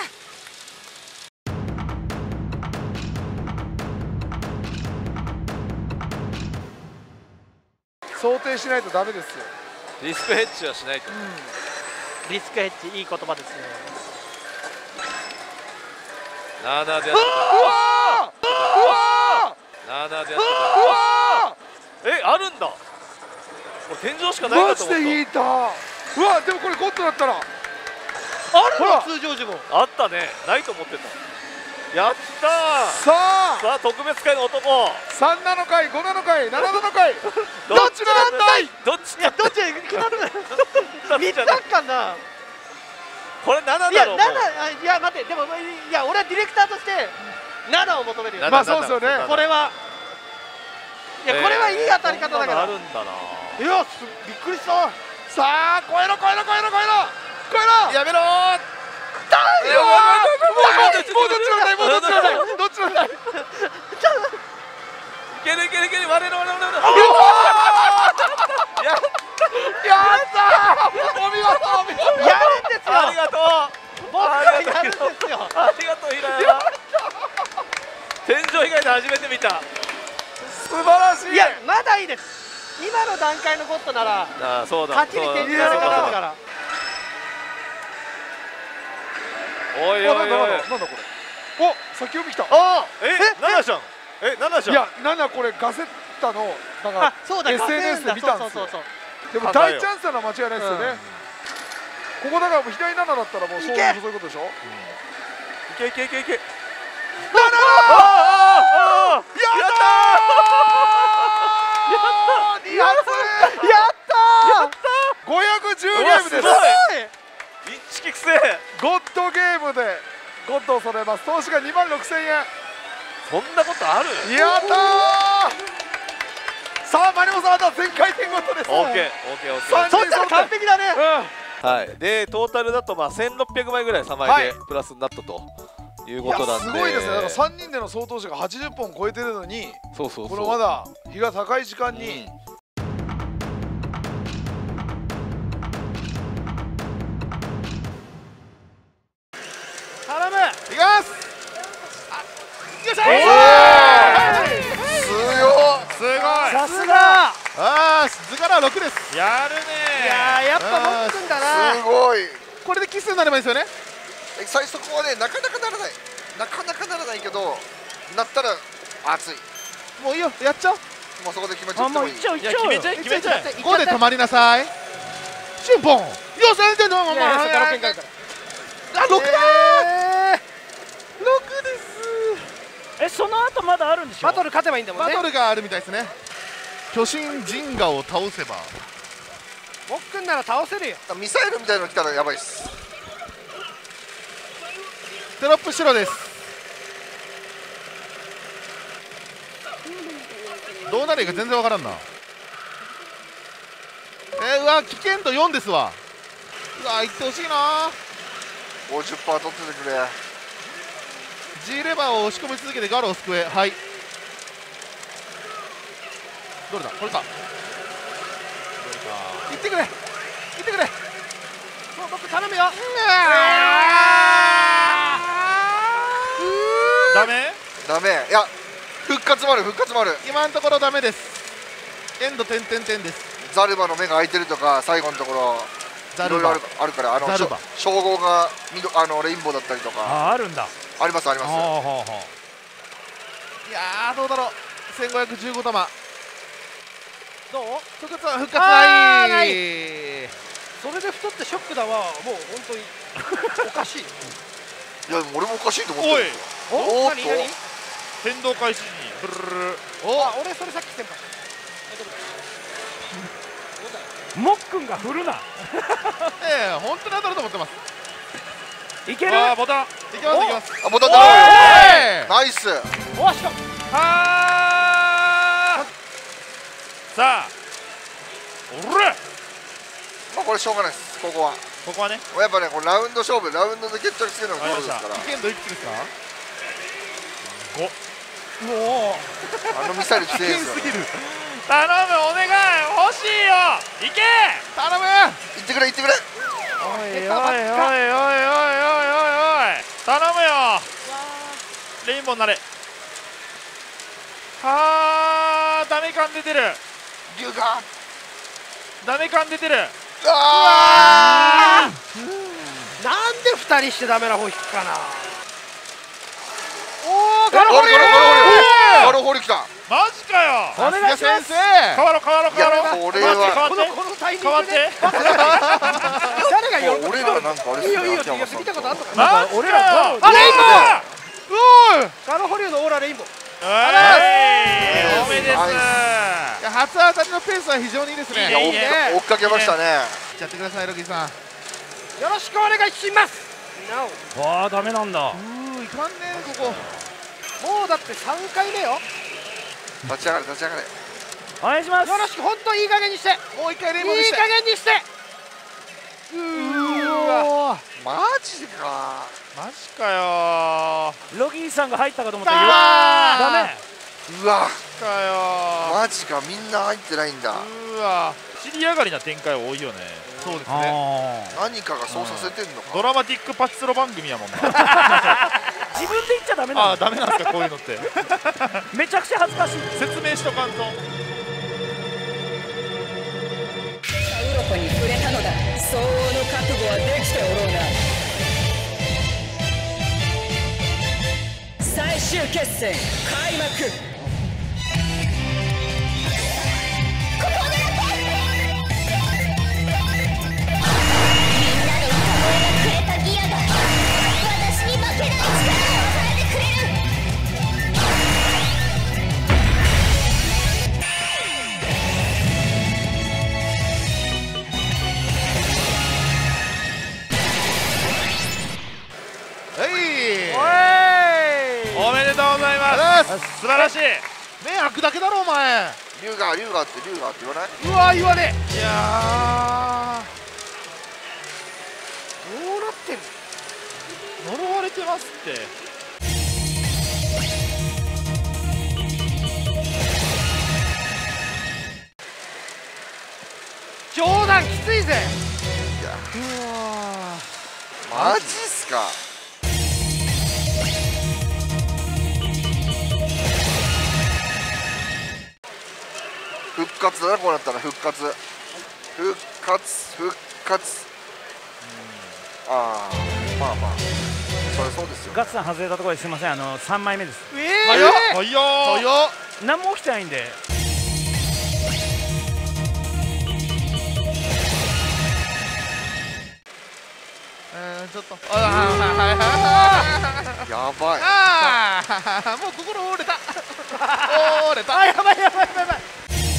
想定しないとダメですよ。 リスクヘッジはしないと。 リスクヘッジいい言葉ですね。 なあなあでやってうわー、うわた。なあなあでやっー、うわてた。え、あるんだ。これ天井しかー、 ないかと思っマジで引いた。うわ、でもこれゴッドだったら。 あほらるの通常時も。 た。あったね。ないと思ってた。やったー。 さあ、 さあ特別会の男。 さんなのかい、ごなのかい、なななのかい。どっちなんだい。 どっちいや、どっちが決まるのよ。三つじゃないあっかんな。 これなないや、 だろう。 なな、あいや、待って、でも、いや、俺はディレクターとして。ななを求めるよ。 まあそうですよね。 これは。いや、これはいい当たり方だけど。 あるんだな。 いや、すびっくりした。 さあ、超えろ超えろ超えろ超えろ超えろ。 やめろー。 だよー。 どっちの台もうどっちの台どっちの台いけるいけるいける我々我々我々ややったーお見事お見事やるんですよありがとう僕はやるんですよありがとう平山天井以外で初めて見た素晴らしいいやまだいいです今の段階のゴッドならあそうだはっきり点字がなかったからおいおいおいなんだなんだなんだこれお先読みきたおえナナちゃんえナナちゃんいやナナこれガセッタのなんかあそうだエスエヌエス で見たんですよそうそうそうでも大チャンスなのは間違いないですよねここだからもう左ナナだったらもうそういうそういうことでしょいけいけいけいけナナああやったーやったやったーごひゃくじゅうゲームです一撃せゴッドゲームでゴッドを揃えます投資がにまんろくせんえんそんなことあるやったーさあマリモさんあとは全回転ゴッドですオッケーオッケーオッケーさんそしたら完璧だねはいでトータルだとまあせんろっぴゃくまいぐらいさんまいでプラスになったといういことなんでやすごいですねだからさんにんでの総投資がはちじゅっぽん超えてるのにそうそうそうこのまだ日が高い時間に頼むいきますよっしゃすごいさすがああ図柄ろくですやるいやーやっぱもっくんだなすごいこれでキスになればいいですよね最速はねなかなかならないなかなかならないけどなったら熱いもういいよやっちゃおうもうそこで決めちゃってもいいちゃういや決めちゃえ決めちゃえここで止まりなさいシュンポンよし全然どうもいやいやそこから展開からあろくだえーろくですえその後まだあるんでしょーバトル勝てばいいんだもんねバトルがあるみたいですね巨神ジンガを倒せばもっくんなら倒せるよミサイルみたいなの来たらやばいっすテロップ白ですどうなるか全然わからんなえー、うわ危険度よんですわうわ行ってほしいなごじゅっパーセント 取っててくれ G レバーを押し込み続けてガロを救えはいどれだこれか行ってくれ行ってくれそう僕頼むよダメダメいや復活もある復活もある今のところダメですエンド点々点ですザルバの目が開いてるとか最後のところザルバいろいろあるあるからあのザルバしょ称号がみどあのレインボーだったりとかああるんだありますありますほうほうほういやーどうだろうせんごひゃくじゅうご玉どう復活は復活あーないそれで太ってショックだわもう本当におかしいいや俺もおかしいと思ってるんですよおおーっと何何変動開始にブルルルあ俺それさっき先輩もっくんが振るなええ本当に当たると思ってますいけるあーボタンいきますいきますあボタンおだいナイスおしかもはーさあおらまあこれしょうがないですここはここはねやっぱねこれラウンド勝負ラウンドで決着つけるのがゴールですから危険度いくつですかもうあのミサイル強いですよね危険すぎる頼むお願い欲しいよ行け頼む行ってくれ行ってくれおいおいおいおいおいおいおい頼むよレインボーになれはーダメ感出てる龍がダメ感出てるあなんで二人してダメな方引くかなーガロホリガロホリガロホリ来たマジかよお願いします変わろう変わろうい変わろうやこれはこのこのタイミン変わっグでて誰が喜ぶ俺らなんかあれっすねいいよいいよ秋山さん見たことあんのかマジかよ俺らガロあレインボーうおーガロホリューのオーラレインボーはい多めですいや初当たりのペースは非常にいいですねいいねいいね追っかけましたねやってくださいロキさんよろしくお願いしますわあダメなんだうーいかんねここもうだってさんかいめよ立ち上がれ立ち上がれお願いしますよろしく本当いい加減にしていいもう一回レインボー見して加減にしてうーわマジかマジかよロギーさんが入ったかと思ったらあダメ。 うわーかよマジかみんな入ってないんだ。 うわ尻上がりな展開多いよね。 そうですね。 何かがそうさせてんのか。 ドラマティックパチスロ番組やもんな。 自分で言っちゃダメなの。 あーダメなんですかこういうのってめちゃくちゃ恥ずかしい。 説明しとかんと。 ウロコに触れたのだ。相応の覚悟はできておろうな。最終決戦開幕。 おめでとうございます素晴らしい。 目開くだけだろお前。 龍が龍がって龍がって言わない。 うわ言わねえ。いやどうなってんの。呪われてますって。 冗談きついぜ。 マジっすか。復活だなこうなったら復活復活復活。ああまあまあそれそうですよ。 ガッツさん外れたところですいません。あのさんまいめです。 ええ早っ早っ早っ。 何も起きてないんで。 えーちょっとあはいはいはいやばい。 ああもう心折れた折れた。あやばいやばいやばいやばい。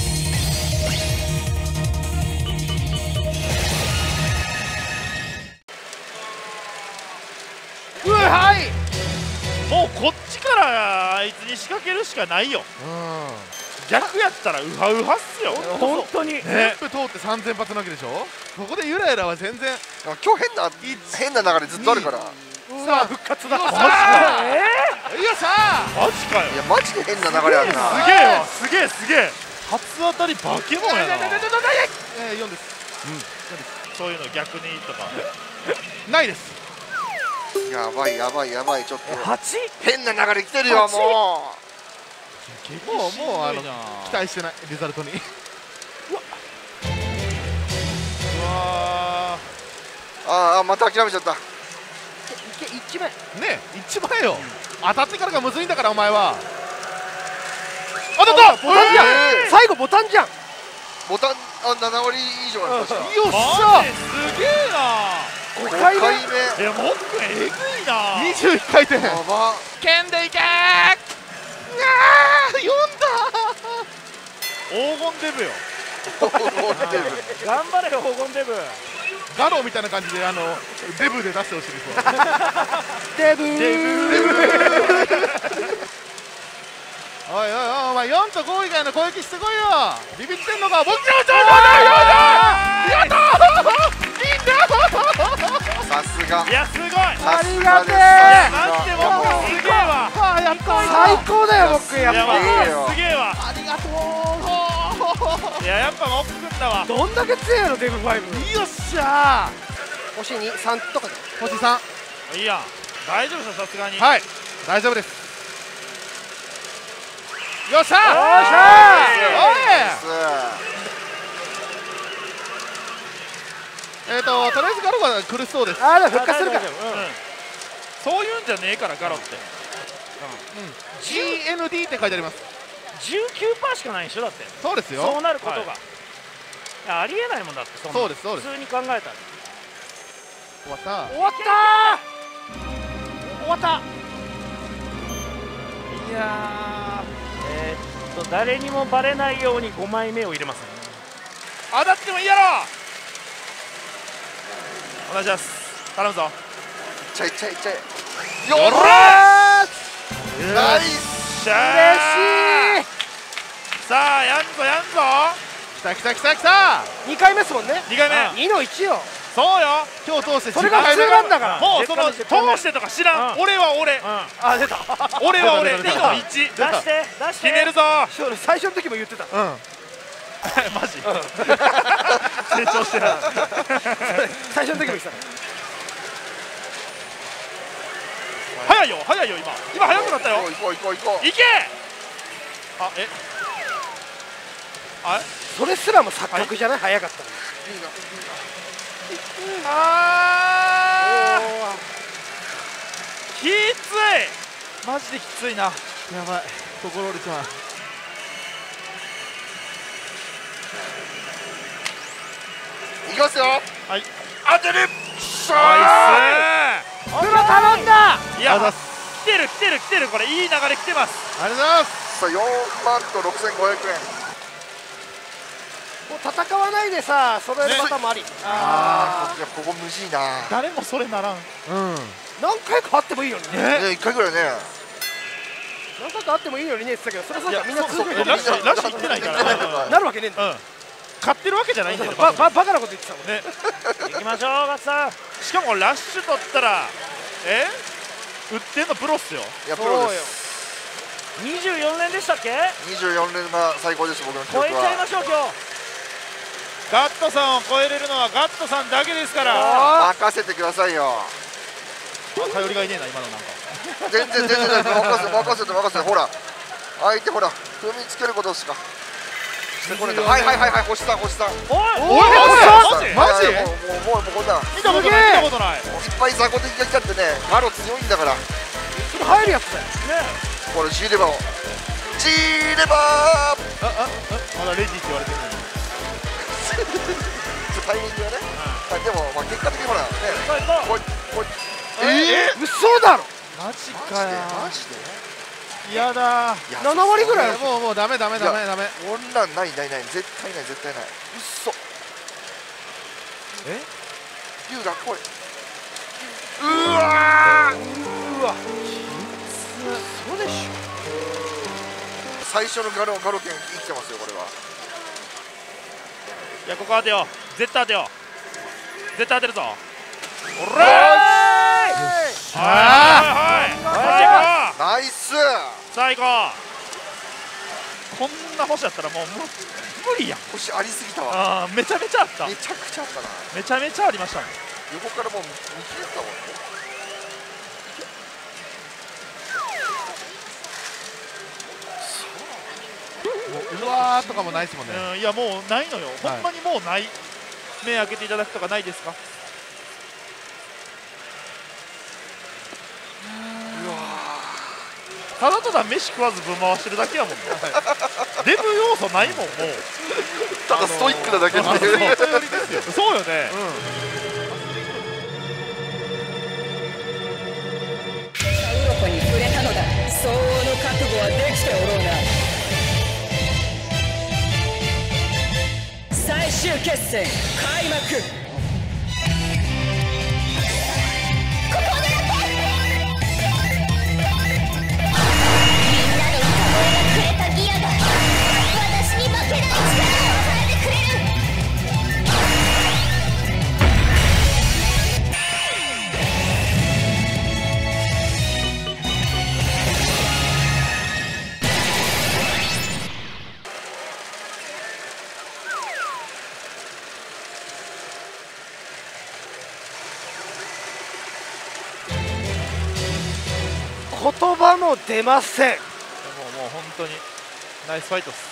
うわはいもうこっちからあいつに仕掛けるしかないよ。逆やったらウハウハっすよ。 本当に全部通ってさんぜん発なわけでしょ。ここでゆらゆらは全然。 今日変な変な流れずっとあるから。 さあ復活だ。よっしゃーよっしゃー。 マジかよ。 いやマジで変な流れあるな。 すげえわすげえすげえ。初当たり化け物やな。 えーよんです。 そういうの逆にとかないです。 やばいやばいやばいちょっとはち。 変な流れ来てるよもう。 もうもうあの期待してないリザルトに。 うわああまた諦めちゃった。 ね一番よ。当たってからがむずいんだからお前は。当たった。ボタンじゃん。最後ボタンじゃん。 ボタンあなな割以上なんですよ。 よっしマゃジすげえな。 ごごかいめ。 いやもっとえぐいな。 にじゅういっかい転。 やば。 剣でいけー。うわーよんだ黄金デブよ。 頑張れよ黄金デブ。 ガローみたいな感じであのデブで出してほしいですよ。 デブおいおいおいお前よんとご以外の攻撃してこいよ。ビビってんのか。僕ちょちょちょやったさすが。 いやすごい。 さすがです。 いやマジで僕すげえわ。 あやった最高だよ僕やっいやぱ。 僕すげえわ。 ありがといややっぱモックんだわ。 う。どんだけ強いのデブファイブ。よっしゃー。 星にさんとかで。 星さん。 いいやん大丈夫ですよさすがに。 はい大丈夫です。よっしゃー。 よっしゃー。えっととりあえずガロが苦しそうです。 ああ復活するから。 そういうんじゃねえからガロって。 ジーエヌディー って書いてあります。 じゅうきゅうパーセントしかないんでしょだって。 そうですよ。 そうなることが、 はいいやありえないもんだって。そんなそうですそうです。 普通に考えたら終わった。 終わったー。終わった。いやーえー、っと誰にもバレないようにごまいめを入れますね。 当たってもいいやろ。お願いします。頼むぞ。 いっちゃいっちゃいっちゃい。 よよっらーナイス。 しゃ嬉しい。さあやんぞやんぞ。 きたきたきたきた。 にかいめですもんね。 にかいめ。 にのいちよ。 そそうよ今日通してそれが普通なんだからもうその通してとか知らん俺は俺あ出た俺は俺での一出して出して決めるぞ最初の時も言ってたマジ成長してない最初の時も言ってた早いよ早いよ今今早くなったよ行こう行こう行こう。 いけあえあそれすらも錯覚じゃない早かったのあーきついマジできついなやばい心折れちゃういきますよ。 はい当てる。 ナイスプロ頼んだいや来てる来てる来てるこれいい流れ来てますありがとうございますさあよんまんとろくせんごひゃくえん。 もう戦わないでさ揃えるパターンもありああいやここむずいな。 誰もそれならん何回かあってもいいよねね一回ぐらいね。 何回かあってもいいようにねって言ってたけどそれそうかみんな続くよラッシュラッシュ行ってないからなるわけねえんだうん勝ってるわけじゃないんだよバババカなこと言ってたもんね行きましょうガッツさん。 しかもラッシュ取ったらえ打ってんのプロっすよいやプロです。 にじゅうよん連でしたっけ？ にじゅうよん連が最高です僕の記超録は。 えちゃいましょう今日。 ガットさんを超えれるのはガットさんだけですから任せてくださいよ。 頼りがいねえな今のなんか全然全然全然任せて任せて任せてほら相手ほら踏みつけることしかしてこれではいはいはいはい星さん星さん。 おいおいマジマジもうもうもうもうこんなん見たことない見たことないいっぱい雑魚敵が来ちゃってねガロ強いんだから。 それ入るやつだよこれ G レバーを G レバーああまだレジって言われてるのにタイミングがね、はいでもまあ結果的にほらねこいこいえー嘘だろマジマジかよでマジでやだいやなな割ぐらいもうもうダメダメダメダメこんなんないないない絶対ない絶対ない嘘え龍が来いうわうわそうでしょ最初のガロガロ剣生きてますよこれは。 いやここ当てよう絶対当てよう絶対当てるぞおらーはいはいナイス最高こんな星だったらもう無理やん星ありすぎたわ。 あーめちゃめちゃあっためちゃくちゃあったな。 めちゃめちゃありましたもん横からもう見切れたもんね。 うわーとかもないですもんね、うん、いやもうないのよ、はい、ほんまにもうない目開けていただくとかないですか。うわただただ飯食わずぶん回してるだけやもんね、はい、デブ要素ないもんもうただストイックなだけっていうそうよね、 鱗に触れたのだ。相応の覚悟はできておろうな。最終決戦開幕。 言葉も出ません。 もうもう本当にナイスファイトっす。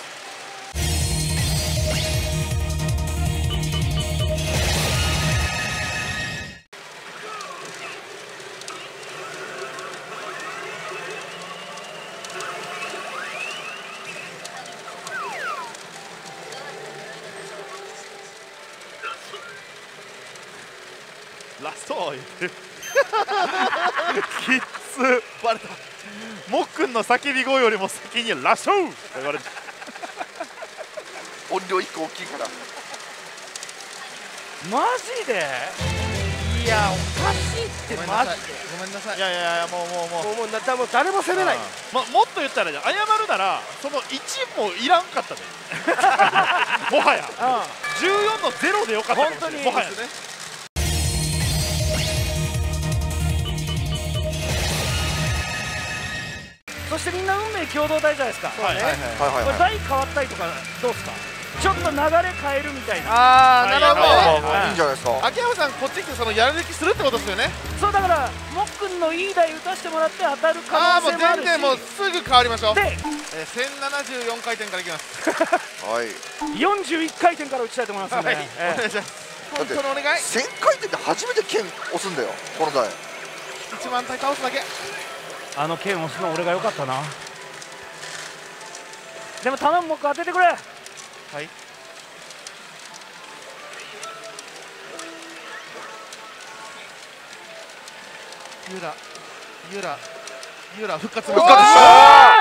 ラスト言ってるきっつバレた。もっくんの叫び声よりも先にラストって言われて音量いっこ大きいからマジでいやおかしいってマジでごめんなさい。いやいやいやもうもうもうもうもうなだもう誰も責めない。 ももっと言ったら謝るならそのいちもいらんかったねもはやじゅうよんのゼロでよかったかもしれないもはやね。 としてみんな運命共同体じゃないですか。 はいはいはいこれ台変わったりとかどうですか。ちょっと流れ変えるみたいな。 ああ、なるほどね。 いいんじゃないですか。 秋山さんこっち来てそのやる気するってことですよね。 そうだからもっくんのいい台打たせてもらって当たる可ああ、もう能性もあるし。 全然もうすぐ変わりましょう。 で、 えー、せんななじゅうよんかい転からいきます。 はい。 よんじゅういっかい転から打ちたいと思いますので、 はい、 えお願いします。本当にお願い。 せんかい転で初めて剣押すんだよこの台。 一番体倒すだけ。 あの剣押すの俺が良かったな。でも頼む、もっくん当ててくれ。 はい。ユラ、ユラ、ユラ復活。 復活した。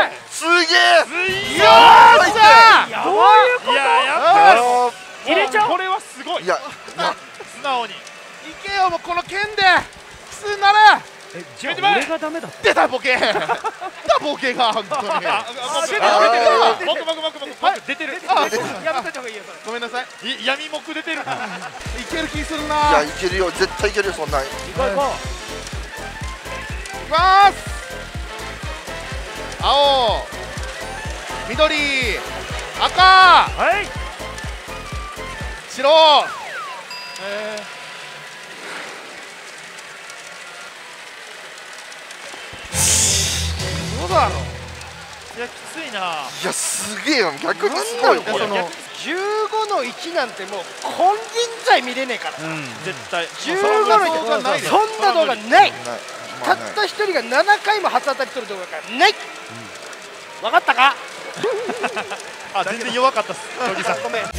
すげえ。 よーっしゃー。 どういうこと。 いややっぱ入れちゃう。 これはすごい。 いや素直にいけよ、もうこの剣で普通なら。 え、じゃあ俺がダメだった。 出たボケ。出たボケが本当に。あ、 出てる出てる。 僕僕僕僕出てる。 あ、 やめといた方がいいよ。 ごめんなさい。 い闇目出てる。 いける気するいな。 やいけるよ絶対いけるよそんなん。 行こう行こいきます。青、緑、赤、 う。はい。 白。えー、どうだろう。 いやきついな。 いやすげえよ逆にすごいよこれ。 そのじゅうごのいちなんてもう金輪際見れねえから。 絶対じゅうごのいちそんな動画ない。 ないたった一人がななかいも初当たり取る動画がない。分かったか。 あ全然弱かったっす野木さん。 ごめん。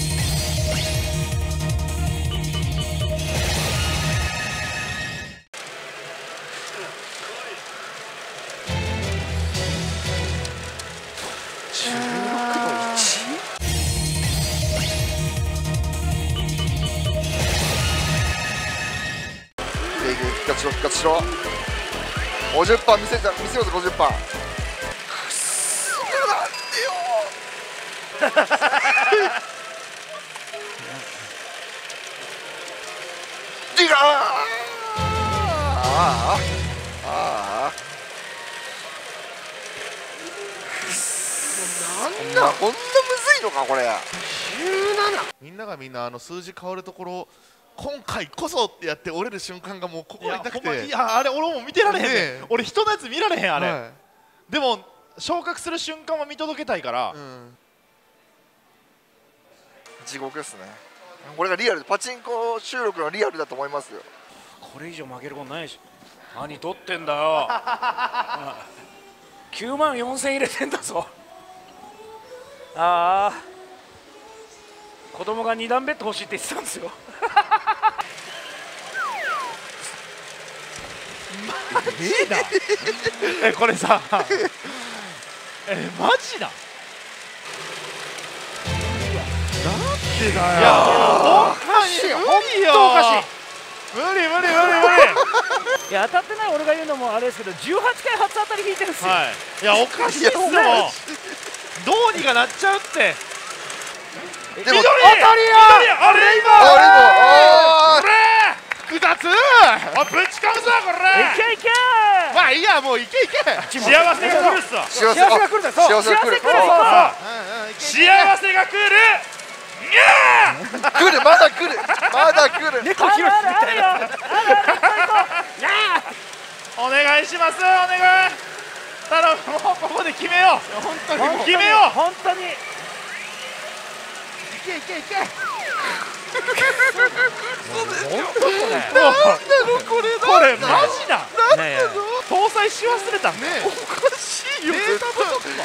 じゅうろくのいち。レイグ復活しろ復活しろ。ごじゅっパーセント見せた見せようぜごじゅっパーセント。くっそなんでよ。ディガー。ああああ。なんだこんなむずいのかこれ。 じゅうなな。みんながみんなあの数字変わるところ今回こそってやって折れる瞬間がもう心痛くて。 いやあれ俺も見てられへんねね。 俺人のやつ見られへんあれ。 はいでも昇格する瞬間は見届けたいから。 地獄ですね。これがリアルパチンコ収録のリアルだと思いますよ。 これ以上負けることないし。何取ってんだよ。きゅうまんよんせん入れてんだぞ。ああ。子供がに段ベッド欲しいって言ってたんですよ。 マジだ。えこれさ。えマジだ。なんでだよ。いやおかしい。本当おかしい。無理無理無理無理。 いや当たってない俺が言うのもあれですけどじゅうはちかい初当たり引いてるんですよ。 はい。いやおかしいっすもん。どうにかなっちゃうって。 でも緑。 当たりや。 あれ今。 あこれ。 複雑。 あぶちかむぞこれ。 いけいけ。 まあいいやもういけいけ。 幸せが来るっすわ。 幸せが来るだそう。 幸せが来る。 幸せ来る。そうそう。 幸せが来る。にゃー。 来るまだ来るまだ来る。 猫ひろしみたいな。 お願いしますお願い。頼むもうここで決めよう。 本当にもう決めよう。 本当に。 いけいけいけ。 これこれマジだ。 ねえ。 搭載し忘れたね。 おかしいよ。データ不足だ。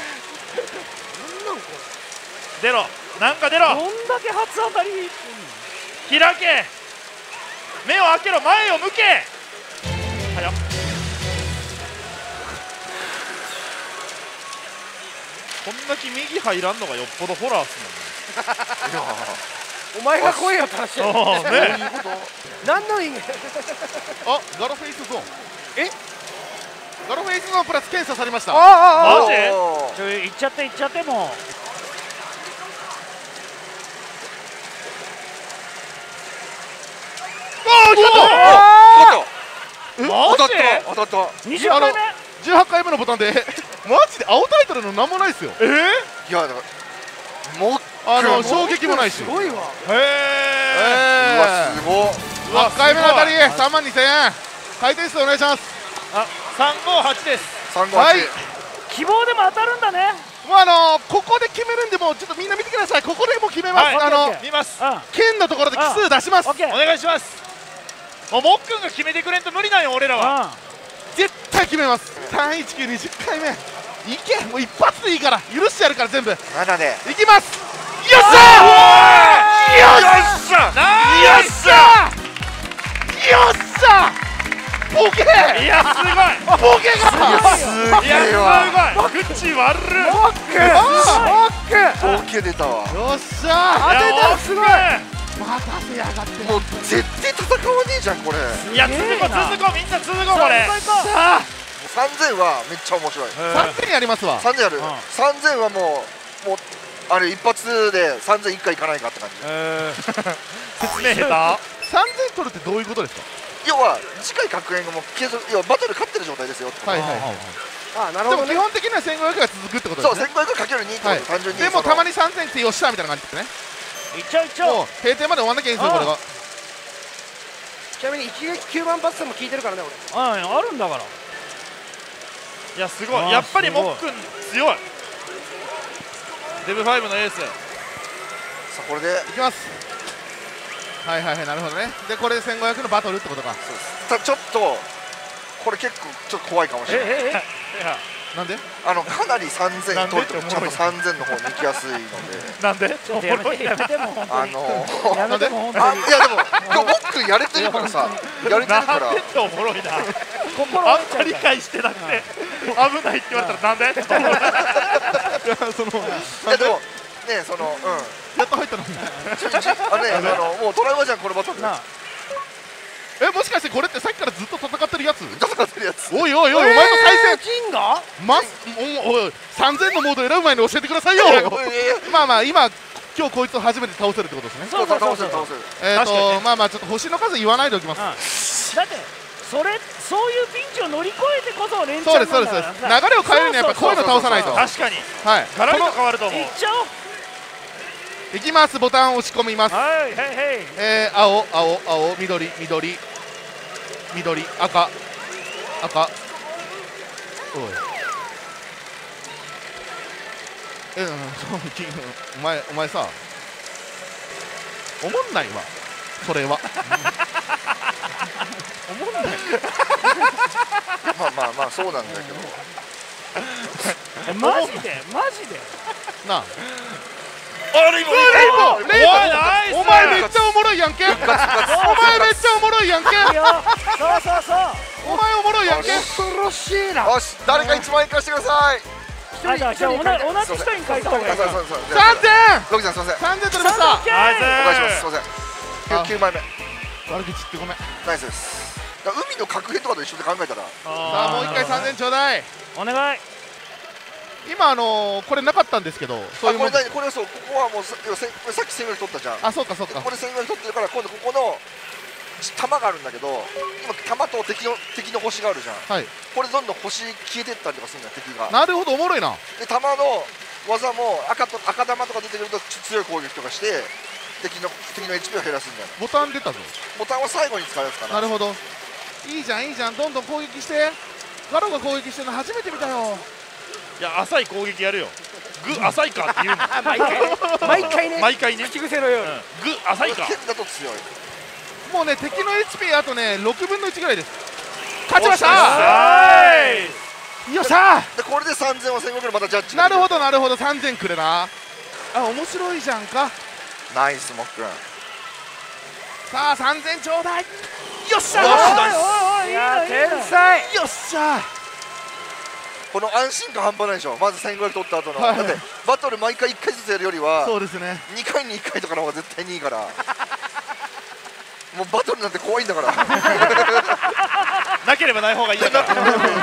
出ろなんか出ろ。 どんだけ初当たり。 開け。目を開けろ前を向け。早っ。こんだけ右入らんのがよっぽどホラーっすお前が来いよって話だよ。 もんね。ね何の意味。あ、ガロフェイスゾーン。え？ガロフェイスゾーンプラス検査されました。 マジ？ ちょ行っちゃって行っちゃってもう。 マジ？ 当たった当たった。 にじゅっかいめ。 じゅうはちかいめのボタンでマジで青タイトルのなんもないですよ。 えー、 いやだからもっあの衝撃もないし。 すごいわ。 へえうわすごっ。 はちかいめの当たりさんまんにせんえん。回転数お願いします。 あ、三五八です。 さんごはち。 希望でも当たるんだね。 もうあのここで決めるんで、もうちょっとみんな見てください。ここでもう決めます。 はいあの見ます。 剣のところで奇数出します。 お願いします。もうもっくんが決めてくれんと無理なんよ俺らは。 絶対決めます。さんいちきゅうにじゅっかいめいけ。もう一発でいいから許してやるから全部まだね。 いきます。よっしゃー。よっしゃよっしゃよっしゃボケ。 いやすごいボケがすげえわ。 口悪っ。 モックボケ出たわ。 よっしゃ当てた。すごい。 待たせやがって。 もう絶対戦わねえじゃんこれ。 いや続こう続こうみんな続こうこれ。 さあさんぜんはめっちゃ面白い。 さんぜんやりますわ。 さんぜんやる。さんぜんはもうもうあれ一発でさんぜんいっかいいかないかって感じ。 説明下さんぜん取るってどういうことですか。 要は次回格言がもう継続、要はバトル勝ってる状態ですよってこと。 はいはいはい。 あ、なるほどね。 でも基本的にはせんごひゃくが続くってことそう、 ですね。 せんごひゃくかけるにってこと、単純に。 でもたまにさんぜんってよっしゃみたいな感じですね。 いっちゃういっちゃう。 もう閉店まで終わんなきゃいいんですよこれが。 ちなみに一撃きゅうばんパスでも効いてるからね俺。 ああるんだから。 いやすごい。やっぱりもっくん強い。デブファイブのエース。 さあこれでいきます。はいはいはい、なるほどね。でこれでせんごひゃくのバトルってことか。 たちょっとこれ結構ちょっと怖いかもしれない。 ええなんで。 あのかなりさんぜん取るとちゃんとさんぜんの方に行きやすいので。 なんでちょっとやめてやめてもう本当あに。 のやめても本あ、 当に。 いやでも今日僕やれてるからさ、やれてるから。 なんでっておもろいな。 心あんま折れちゃうから。 理解してなくて危ないって言われたらなんでって思う。 いやそのいやでもね、そのうんやっと入ったのに。 ちちあれあのもうトラウマじゃんこれバトル。 なあえ、もしかしてこれってさっきからずっと戦ってるやつ。 戦ってるやつ。 おいおいおい、お前の対戦金がまおおいさんぜんのモード選ぶ前に教えてくださいよ。まあまあ今今日こいつを初めて倒せるってことですね。 そうそうそうそう。 倒せる。 えっ確かにねとまあまあちょっと星の数言わないでおきます。 だってそれそういうピンチを乗り越えてこそ連チそうャンですそうです。 なんだからさ。 流れを変えるにはやっぱこういうの倒さないと。はい。 確かにガラリと変わると思う。 いっちゃおう。 いきます。ボタン押し込みます。 はいはいはい。 えー、青青青緑緑緑赤赤おいえうんそう金お前お前さおもんないわそれはおもんないまあまあまあそうなんだけど。 えマジでマジで。 なああレイボーレイボーレイボーナイス。 お前めっちゃおもろいやんけお前めっちゃおもろいやんけいいよ。そうそうそう。 お前おもろいやんけ恐ろしいな。 よし、誰かいちまん円貸してください。 あじゃあじゃあ同じ同じ人に書いた方がいいか。 そうそうそう。 さんぜんロキさんすみません。 さんぜん取りましたナイス。 お願いします。すみません。 あきゅうまいめ。 悪口言ってごめん。 ナイスです。だから海の格言とかと一緒で考えたら。 さあもう一回さんぜんちょうだい。 お願い。 今あのー、これなかったんですけど、そういうもん。 あこれこれそうここはもうさ要はせんこれさっきせんごひゃく取ったじゃん。 あ、そうかそうか。 これせんごひゃく取ってるから今度ここの弾があるんだけど、今弾と敵の敵の星があるじゃん。 はい。 これどんどん星消えてったりとかするんだよ敵が。 なるほどおもろいな。 で弾の技も赤と赤玉とか出てくると強い攻撃とかして敵の敵の エイチピー を減らすんだよ。 ボタン出たぞ。 ボタンは最後に使うやつかな。 なるほど。いいじゃんいいじゃん、どんどん攻撃して。ガロが攻撃してるの初めて見たよ。 いや浅い攻撃やるよ。グ浅いかって言うの。 毎回ね。毎回ね。 毎回ね。 口癖のように。 グ浅いか。 剣だと強い。 もうね敵の エイチピー あとねろくぶんのいちぐらいです。勝ちましたよっしゃでこれでさんぜんはせんごひゃくまたジャッジ。 なるほどなるほど、さんぜんくれな。あ、面白いじゃんか。 ナイスモックン。 さあさんぜんちょうだい。よっしゃおいおいおい、いや天才。 よっしゃこの安心感半端ないでしょ。まずせんごひゃく取った後の、 はいだってバトル毎回いっかいずつやるよりはそうですね。 にかいにいっかいとかの方が絶対にいいからもうバトルなんて怖いんだからなければない方がいいんだから。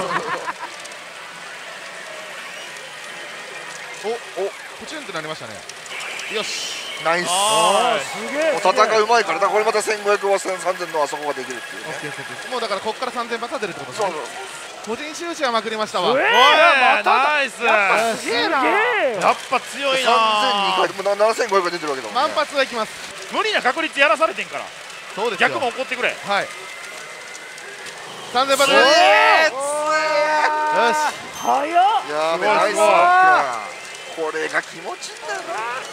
おおポチュンってなりましたね。よしナイス。 あすげえ。 もう戦うまいから、だからこれまたせんごひゃくはさんぜんのあそこができるっていうね。 もうだからここからさんぜんバタ出るってことですね。 そうそう個人収支はまくりましたわ。 おいナイス。 やっぱすげえな。 やっぱ強いな。 さんぜんにかいでもななせんごひゃくが出てるわけだもんね。 満発はいきます。 無理な確率やらされてんから。 そうですよ。 逆も怒ってくれ。 はい。さんぜん発。よし。 早っ。 やべえ、ナイスワーク。これが気持ちいいんだよな。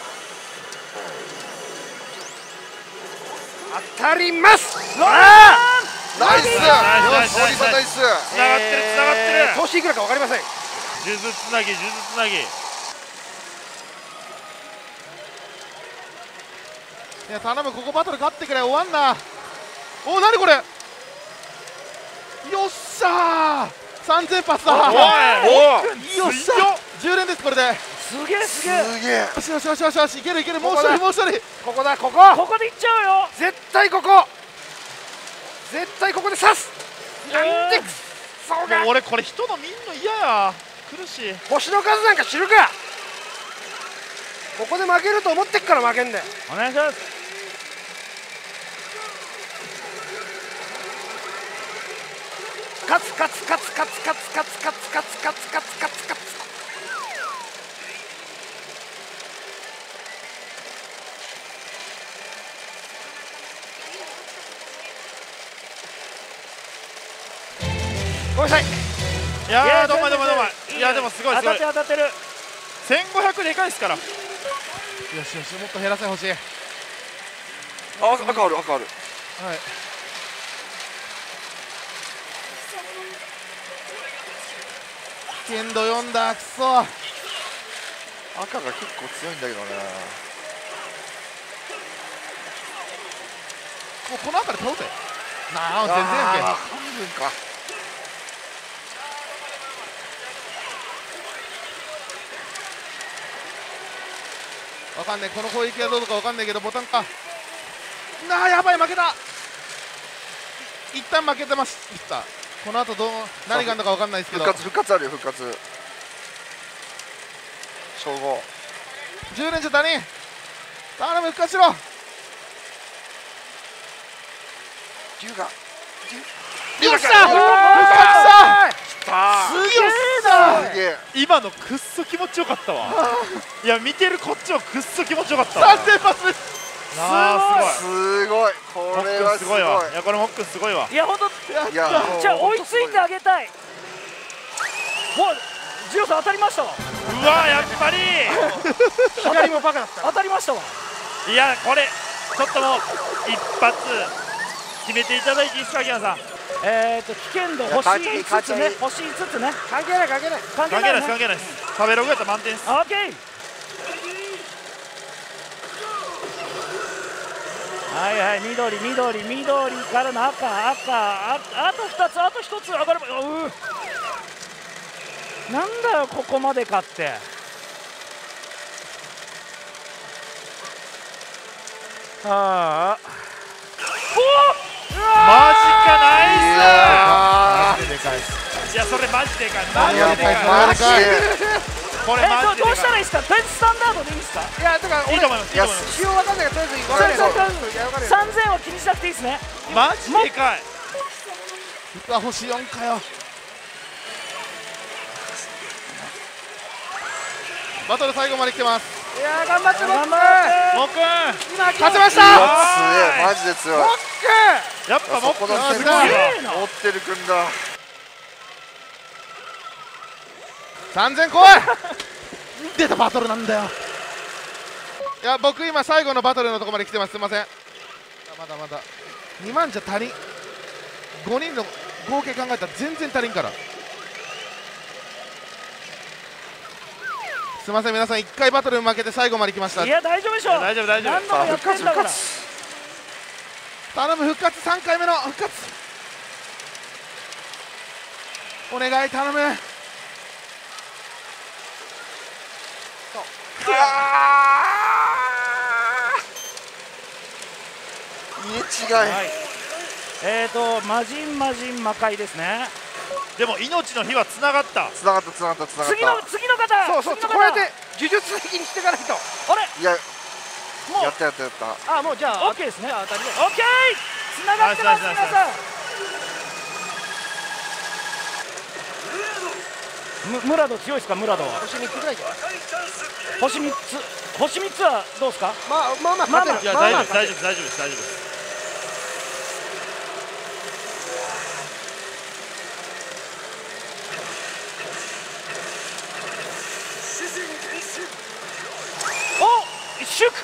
当たります。 ナイス。よし、堀さんナイス。 つながってるつながってる。 投資いくらかわかりません。 数珠つなぎ数珠つなぎ。いや頼む、ここバトル勝ってくれ。終わんな。おお、なにこれ。よっしゃー、さんぜん発だ。 おいよっしゃ、じゅう連です。これですげえすげえすげえ。 よしよしよしよしよし、いけるいける。もう一人もう一人。 ここだ、ここここでいっちゃうよ。 絶対ここ絶対ここで刺す。なんでくそが。 もう俺これ人の見んの嫌や。苦しい。 星の数なんか知るか。ここで負けると思ってっから負けんだよ。 お願いします。 勝つ勝つ勝つ勝つ勝つ勝つ勝つ勝つ勝つ勝つ勝つ勝つ。ごめんなさい。 いやーどうもどうもどうも。いやでもすごいすごい。 当たって当たってる。 せんごひゃくでかいですから。よしよし、もっと減らせほしい。 あ、赤ある赤ある。 はい。剣道読んだ。くそ。 赤が結構強いんだけどね。 もうこの赤で倒せ。なあ、全然やんけ。 半分か。 わかんねえ、この攻撃はどうかわかんないけど、ボタンか。なあ、やばい、負けた。一旦負けてました。この後どう何があるのかわかんないですけど。 復活復活あるよ、復活。称号じゅう連じゃ足りん。頼む、復活しろ。 じゅうがよっしゃ、復活した。 すげえな。今のくっそ気持ちよかったわ。いや見てるこっちもくっそ気持ちよかったわ。 さんぜん発です。 あーすごい。これはすごいわ。いやこれモックンすごいわ。 いや本当。 いやじゃあ追いついてあげたい。もうジオさん当たりましたわ。 うわやっぱり。 左もバカだった。 当たりましたわ。 いやこれちょっともう一発決めていただいていいですか、ギャンさん。 えっと危険度星いつつね、星いつつね。 関係ない関係ない関係ないです関係ないです。食べログやったら満点です。 オッケー。はいはい、緑緑緑からの赤赤ああとふたつあとひとつ上がれば。うなんだよここまでかって。ああマジか、ナイス。 マジでかい。 いやそれマジでかい。 マジでかい。マジでかい。 これマジでどうしたらいいですか。とりあえずスタンダードでいいですか。 いやだからいいと思います。いいと思います。 仕様わかんないからとりあえず分かるよ。 さんぜんは気にしなくていいですね。 マジでかい。 うわ、星よんかよ。バトル最後まで来てます。 いや頑張ってモック。 モックン今勝ちました。 強い、マジで強い。 モッやっぱモックンすすごいごいな。 持ってるくんだ。 さんぜん来い。出たバトルなんだよ。いや僕今最後のバトルのところまで来てます。すいません。まだまだにまんじゃ足りん。ごにんの合計考えたら全然足りんから。すいません皆さん、いっかいバトル負けて最後まで来ました。 いや大丈夫でしょう。 大丈夫大丈夫。 何度もやってんだから。 頼む、復活。さんかいめの復活お願い、頼む。 入れ違い。 えっと魔人魔人魔界ですね。 でも命の火はつながった。 つながったつながったつながった。 次の次の方。 そうそう、こうやって呪術的にしていかないと。 あれいやもうやったやったやった。 あもうじゃあオッケーですね。オッケーつながってます皆さん。 むムラド強いですか？ムラドは星みっつぐらいじゃない。 星みっつ、星みっつはどうですか？ まあまあまあまあまあ勝てる。 いやまあまあ大丈夫大丈夫大丈夫です大丈夫です。 お、シュクシュク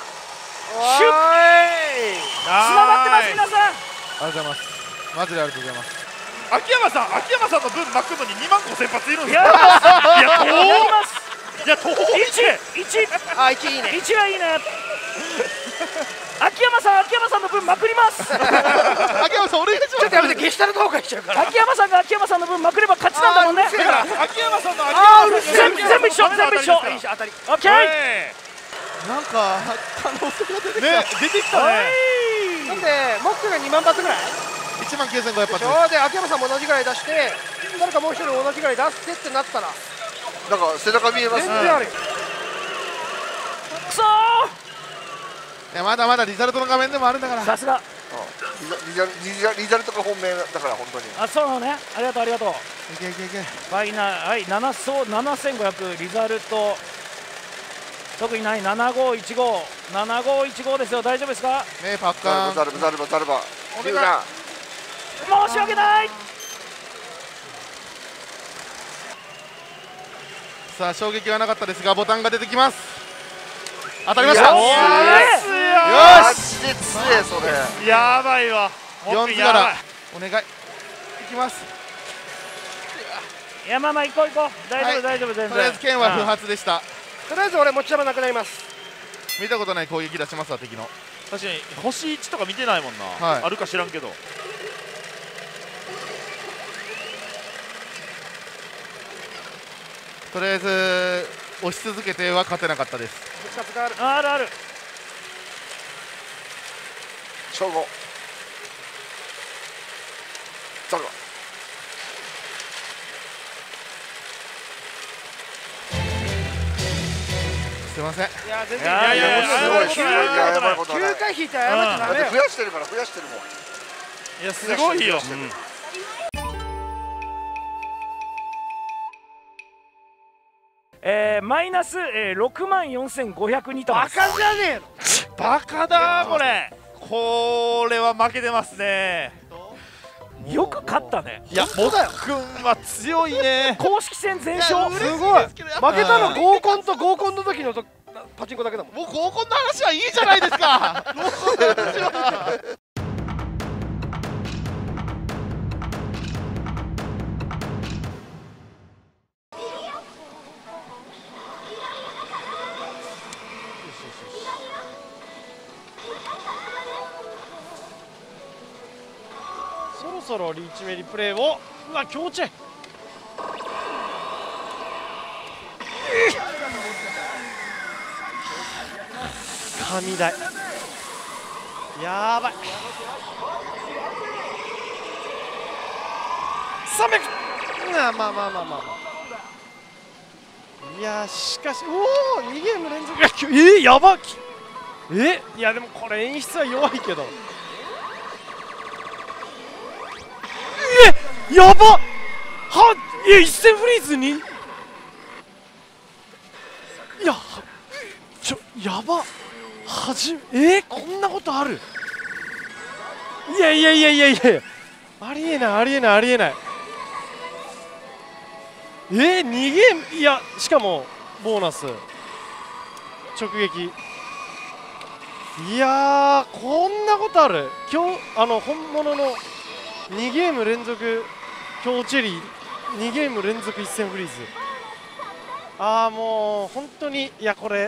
つながってます皆さん。 ありがとうございます。マジでありがとうございます。 秋山さん秋山さんの分巻くのににまんごせん発いるんですか？ やりますいや遠いやります。 いや遠いいちいちあいちいいね。 いちはいいね。秋山さん秋山さんの分まくります。 秋山さんお願いします。 ちょっとやめて、ゲシュタルト崩壊しちゃうから。 秋山さんが秋山さんの分まくれば勝ちなんだもんね。 秋山さんの秋あーうる山さんの全部全部一緒全部一緒。 いいし当たり。 オッケー。 なんか可能性が出てきた。 ね出てきたね。 だってモックがにまん発ぐらいいちまんきゅうせんごひゃく発ちょうで秋山さんも同じぐらい出して誰かもう一人同じぐらい出してってなったらなんか背中見えますね。 全然あるよ。 くそいやまだまだリザルトの画面でもあるんだから。 ー。さすが。 リザリザリザリザルトが本命だから本当に。 あ、そうなのね。ありがとうありがとう。 いけいけいけ。 ファイナルはいななそうななせんごひゃくリザルト特にないななごいちごななごいちごですよ。大丈夫ですか？ 目パッカーン。 ザルバザルバザルバお願い。 申し訳ない。 さあ衝撃はなかったですがボタンが出てきます。当たりました。 いやよマし。 ジで強えそれ。 やばいわ。 四図柄お願い。いきます。 いやまあまあ行こう行こう。大丈夫、 はい大丈夫全然。 とりあえず剣は不発でした。 とりあえず俺持ち玉なくなります。 見たことない攻撃出しますわ敵の。 確かに星いちとか見てないもんな、 はいあるか知らんけど。 とりあえず押し続けては勝てなかったです。 復活がある。 あるある。 正午ザルバすいません。 いや全然いやいやいやすごいすごいやばいこときゅうかい引いて謝っちゃだってダメよ。 増やしてるから増やしてるもん。 いやすごいよ。 えー、マイナス、えー、ろくまんよんせんごひゃくにとバカじゃねえの。 バカだこれ。これは負けてますね。 よく勝ったね。 いやもっくんは強いね。 公式戦全勝。 すごい。負けたの合コンと合コンの時のとパチンコだけだもん。 もう合コンの話はいいじゃないですか。合コンの話は。 そろそろリーチメリプレイをうわ強チェ神台やばいさんびゃくまあまあまあまあまあいやしかしおおにゲーム連続がえー、やばきえいやでもこれ演出は弱いけどえやばはいや一戦フリーズにいやちょやばはじめえー、こんなことあるいやいやいやいやいやありえないありえないありえないえー、にゲームいやしかもボーナス直撃いやーこんなことある今日あの本物のにゲーム連続今日チェリーにゲーム連続一戦フリーズああもう本当にいやこれ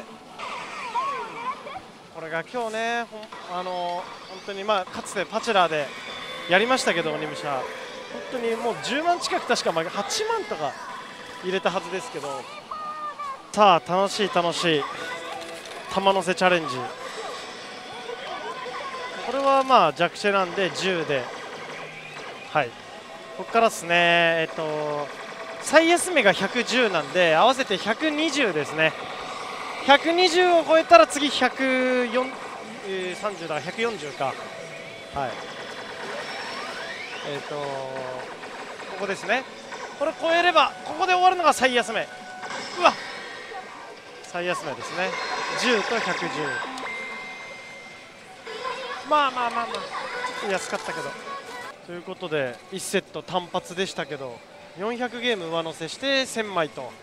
これが今日ねほんあの本当にまあかつてパチュラーでやりましたけど鬼武者本当にもうじゅうまん近く確かはちまんとか入れたはずですけどさあ楽しい楽しい玉乗せチャレンジこれはまあ弱視なんでじゅうではいここからですねえっと最安値がひゃくじゅうなんで合わせてひゃくにじゅうですねひゃくにじゅうを超えたら次ひゃくよん、えー、さんじゅうだからひゃくよんじゅうかはいえっとここですねこれ超えればここで終わるのが最安値。うわ最安値ですね。じゅうとひゃくじゅう。まあまあまあまあちょっと安かったけど。ということでいちセット単発でしたけどよんひゃくゲーム上乗せしてせんまいと。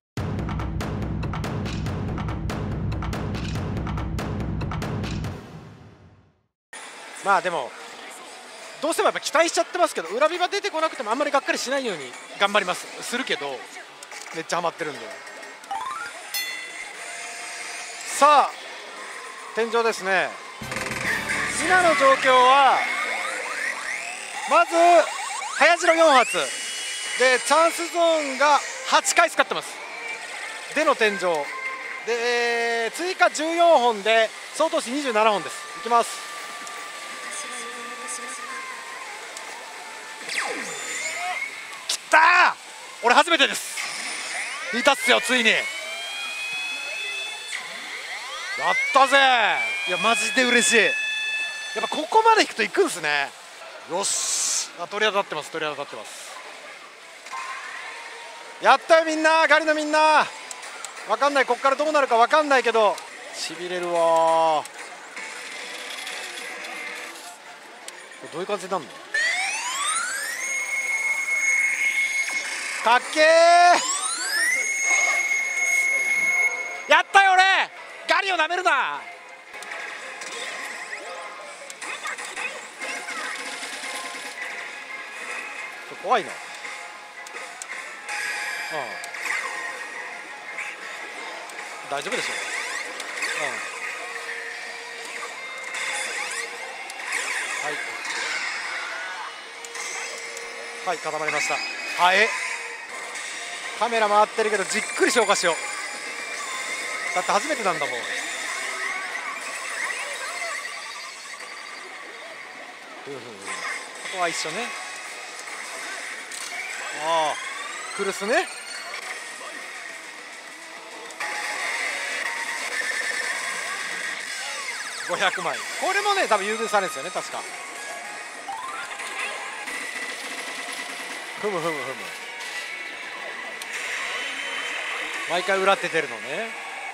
まあでもどうしてもやっぱ期待しちゃってますけど、裏火が出てこなくてもあんまりがっかりしないように頑張りますするけど、めっちゃハマってるんで。さあ天井ですね。今の状況はまず早白よん発でチャンスゾーンがはちかい使ってます。での天井で追加じゅうよんほんで総投資にじゅうななほんです。いきます。きたー、俺初めてです。いたっすよついに。やったぜ。いやマジで嬉しい。やっぱここまでいくといくんですね。よし、あ鳥肌立ってます、鳥肌立ってます。やったよみんな、ガリのみんな。わかんない、こっからどうなるかわかんないけどしびれるわ。どういう感じになるの。かっけー。やったよ俺。ガリをなめるな。怖いな。ああ大丈夫でしょう。はいはい固まりました。はい、カメラ回ってるけどじっくり消化しよう。だって初めてなんだもん。ここは一緒ね。ああクルスね。ごひゃくまい、これもね多分優遇されるんですよね確か。ふむふむふむ。毎回裏って出るのね。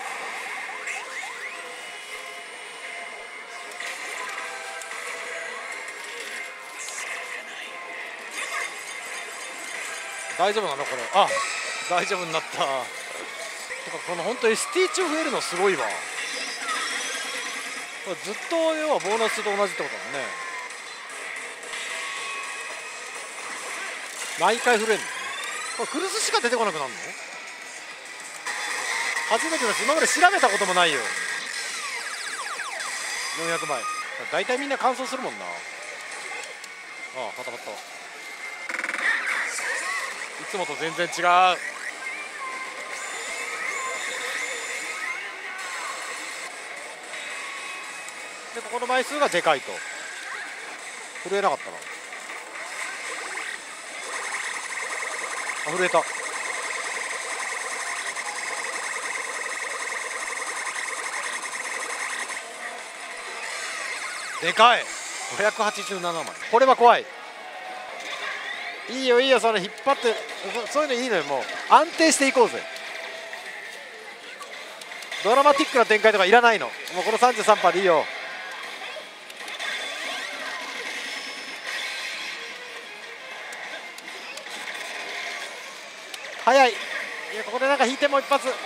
大丈夫なのこれ。あ大丈夫になった。とかこの本当 エスティー 値増えるのすごいわ。これずっと要はボーナスと同じってことだもんね。毎回増えるのね。これクルスしか出てこなくなるの。初めてです。今まで調べたこともないよ。よんひゃくまい大体みんな乾燥するもんな。ああパタパタ。いつもと全然違う。でここの枚数がでかいと。震えなかったな。あ震えた。でかい。ごひゃくはちじゅうななまい。これは怖い。いいよいいよ、それ引っ張って、そういうのいいのよ。もう安定していこうぜ。ドラマティックな展開とかいらないの。もうこの さんじゅうさんパーセント でいいよ。早い。いやここでなんか引いてもう一発。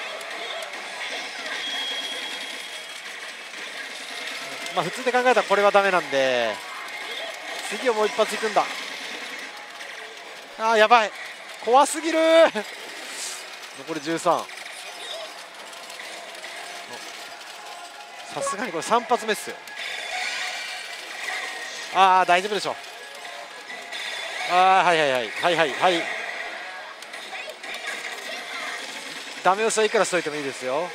まあ普通で考えたらこれはダメなんで、次をもう一発いくんだ。あーやばい、怖すぎる。残りじゅうさん。さすがにこれさん発目っすよ。ああ大丈夫でしょ。ああはいはいはいはいはいはい。ダメ押しはいくらしといてもいいですよ。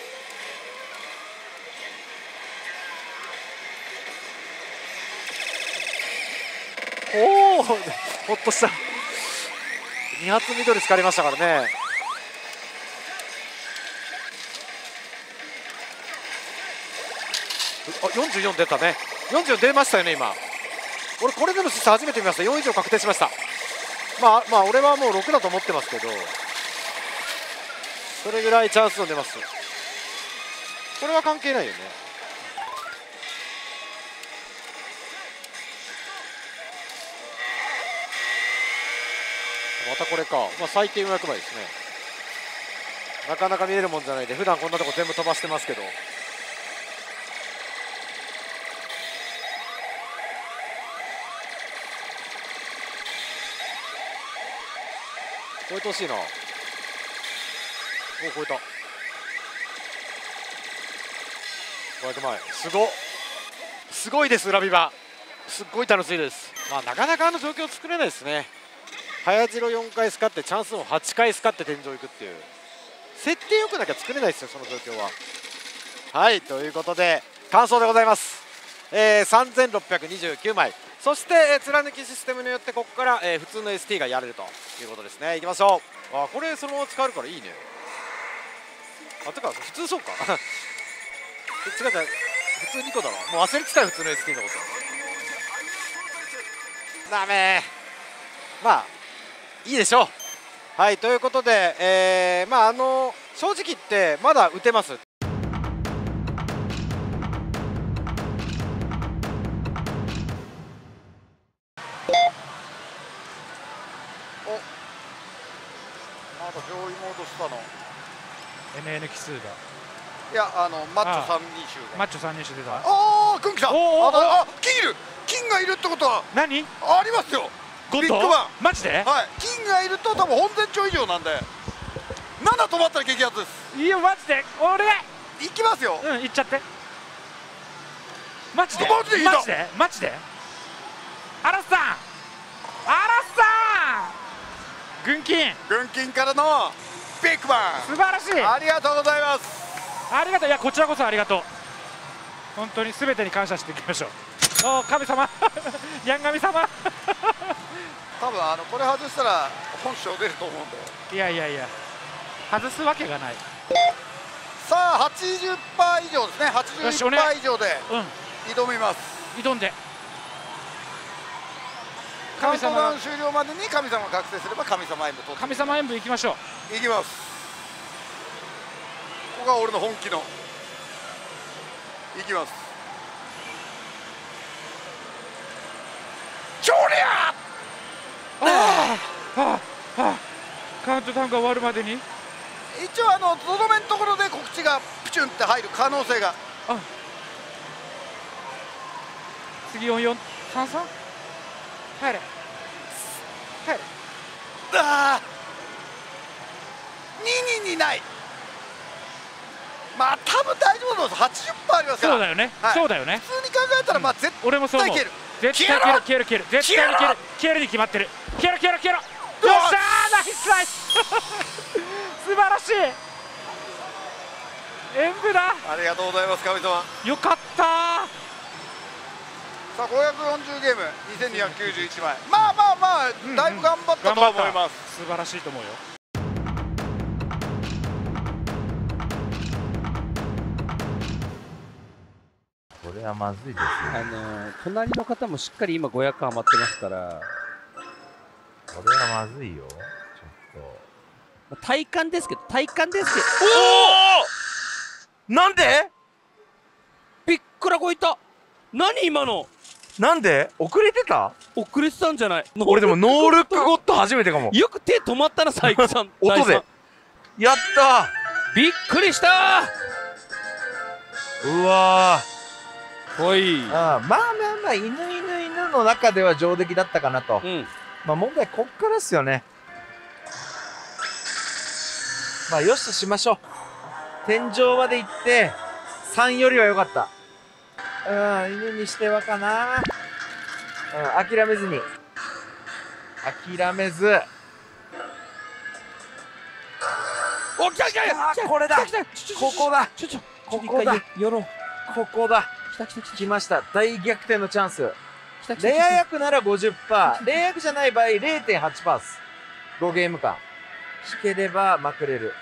おおほっとした。に発緑疲れましたからね。あよんじゅうよん出たね。よんじゅうよん出ましたよね今。俺これでのシス初めて見ました。よん以上確定しました。 まあまあ俺はもうろくだと思ってますけど、それぐらいチャンスを出ます。これは関係ないよね。またこれか、まあ、最低よんひゃくまいですね。なかなか見れるもんじゃないで、普段こんなとこ全部飛ばしてますけど。超えてほしいな。お、超えた。ごひゃくまい、すごすごいです。裏ビバすっごい楽しいです。まあなかなかあの状況作れないですね。早白よんかいスカってチャンスもはちかいスカって天井行くっていう、設定よくなきゃ作れないですよ、その状況は。はい、ということで感想でございます。えー、さんぜんろっぴゃくにじゅうきゅうまい、そして、えー、貫きシステムによってここから、えー、普通の エスティー がやれるということですね。いきましょう。あ、これそのまま使えるからいいね。あ、てか普通そうか違う違う、普通にこだわ。もう忘れてたよ、普通の エスティー のこと。ダメ。まあいいでしょう。はい、ということで、えー、まああの正直言ってまだ打てます。 お、まだ上位モードしたの。 エムエヌ 奇数だ。 いや、あのマッチョさんに種が。 マッチョさんに種出た。 ああ、金来た。ああ、金いる。金がいるってことは何ありますよ。 ゴッドビッグバン。 マジで？ はい、金がいると多分本前兆以上なんで、なな止まったら激アツです。 いいよ、マジで。俺行きますよ。 うん、行っちゃって。マジでマジでいいだ。 マジでマジでアラスさん、アラスさん、軍金軍金からのビッグバン、 素晴らしい。 ありがとうございます。 ありがとう。いや、こちらこそありがとう。本当に全てに感謝していきましょう。おお、神様ヤン神様多分あのこれ外したら本性出ると思うんで。 いやいやいや、外すわけがない。 さあ はちじゅっパーセント 以上ですね。はちじゅういちパーセント 以上で挑みます。 挑んでカウントダウン終了までに神様が覚醒すれば神様演舞取って、 神様演舞いきましょう。いきます。ここが俺の本気のいきます。ちょりゃー。ああ、はあ、はあ、カウントダウンが終わるまでに一応あのとどめのところで告知がプチュンって入る可能性が。 あ、次よんよんさんさん入れ入れ。 ああ、にににない。まあ多分大丈夫です。はちじゅっパーセント ありますから。 そうだよね、はい、そうだよね。 普通に考えたらまあ絶対俺もそう思う。 消える。 絶対消える消える消える絶対に消える消えるに決まってる。消えろ消えろ消えろ。よっしゃー、ナイスナイス素晴らしい演舞だ。 ありがとうございます、神様。 よかったー。 さあごひゃくよんじゅうゲームにせんにひゃくきゅうじゅういちまい、まあまあまあ、うんうん、だいぶ頑張ったと思います。 素晴らしいと思うよ。 これはまずいですね。あの隣の方もしっかり今ごひゃく余ってますから、これはまずいよ。ちょっと体感ですけど、体感ですけど、 おお、なんでびっくらこいた。何今の、 なんで遅れてた？ 遅れてたんじゃない？ 俺でもノールックゴッド初めてかも。 よく手止まったな、斉藤さん音でやった。 びっくりした。 うわー、おい。 ああ、まあまあまあ、犬犬犬の中では上出来だったかなと。うん、まあ問題こっからですよね。まあよしとしましょう。天井まで行ってさんよりは良かった。うん、犬にしてはかな。うん、諦めずに諦めず。 お、来た来た来た、 これだ、ここだ、 ちょちょここだ、 よろう、 ここだ、 来た来た来た、 来ました。大逆転のチャンス。 来た来た。 レア役なら ごじゅっパーセント、レア役じゃない場合 れいてんはちパーセント です。ごゲーム間引ければまくれる。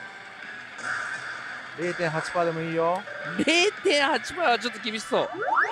れいてんはちパーセント でもいいよ。 れいてんはちパーセント はちょっと厳しそう。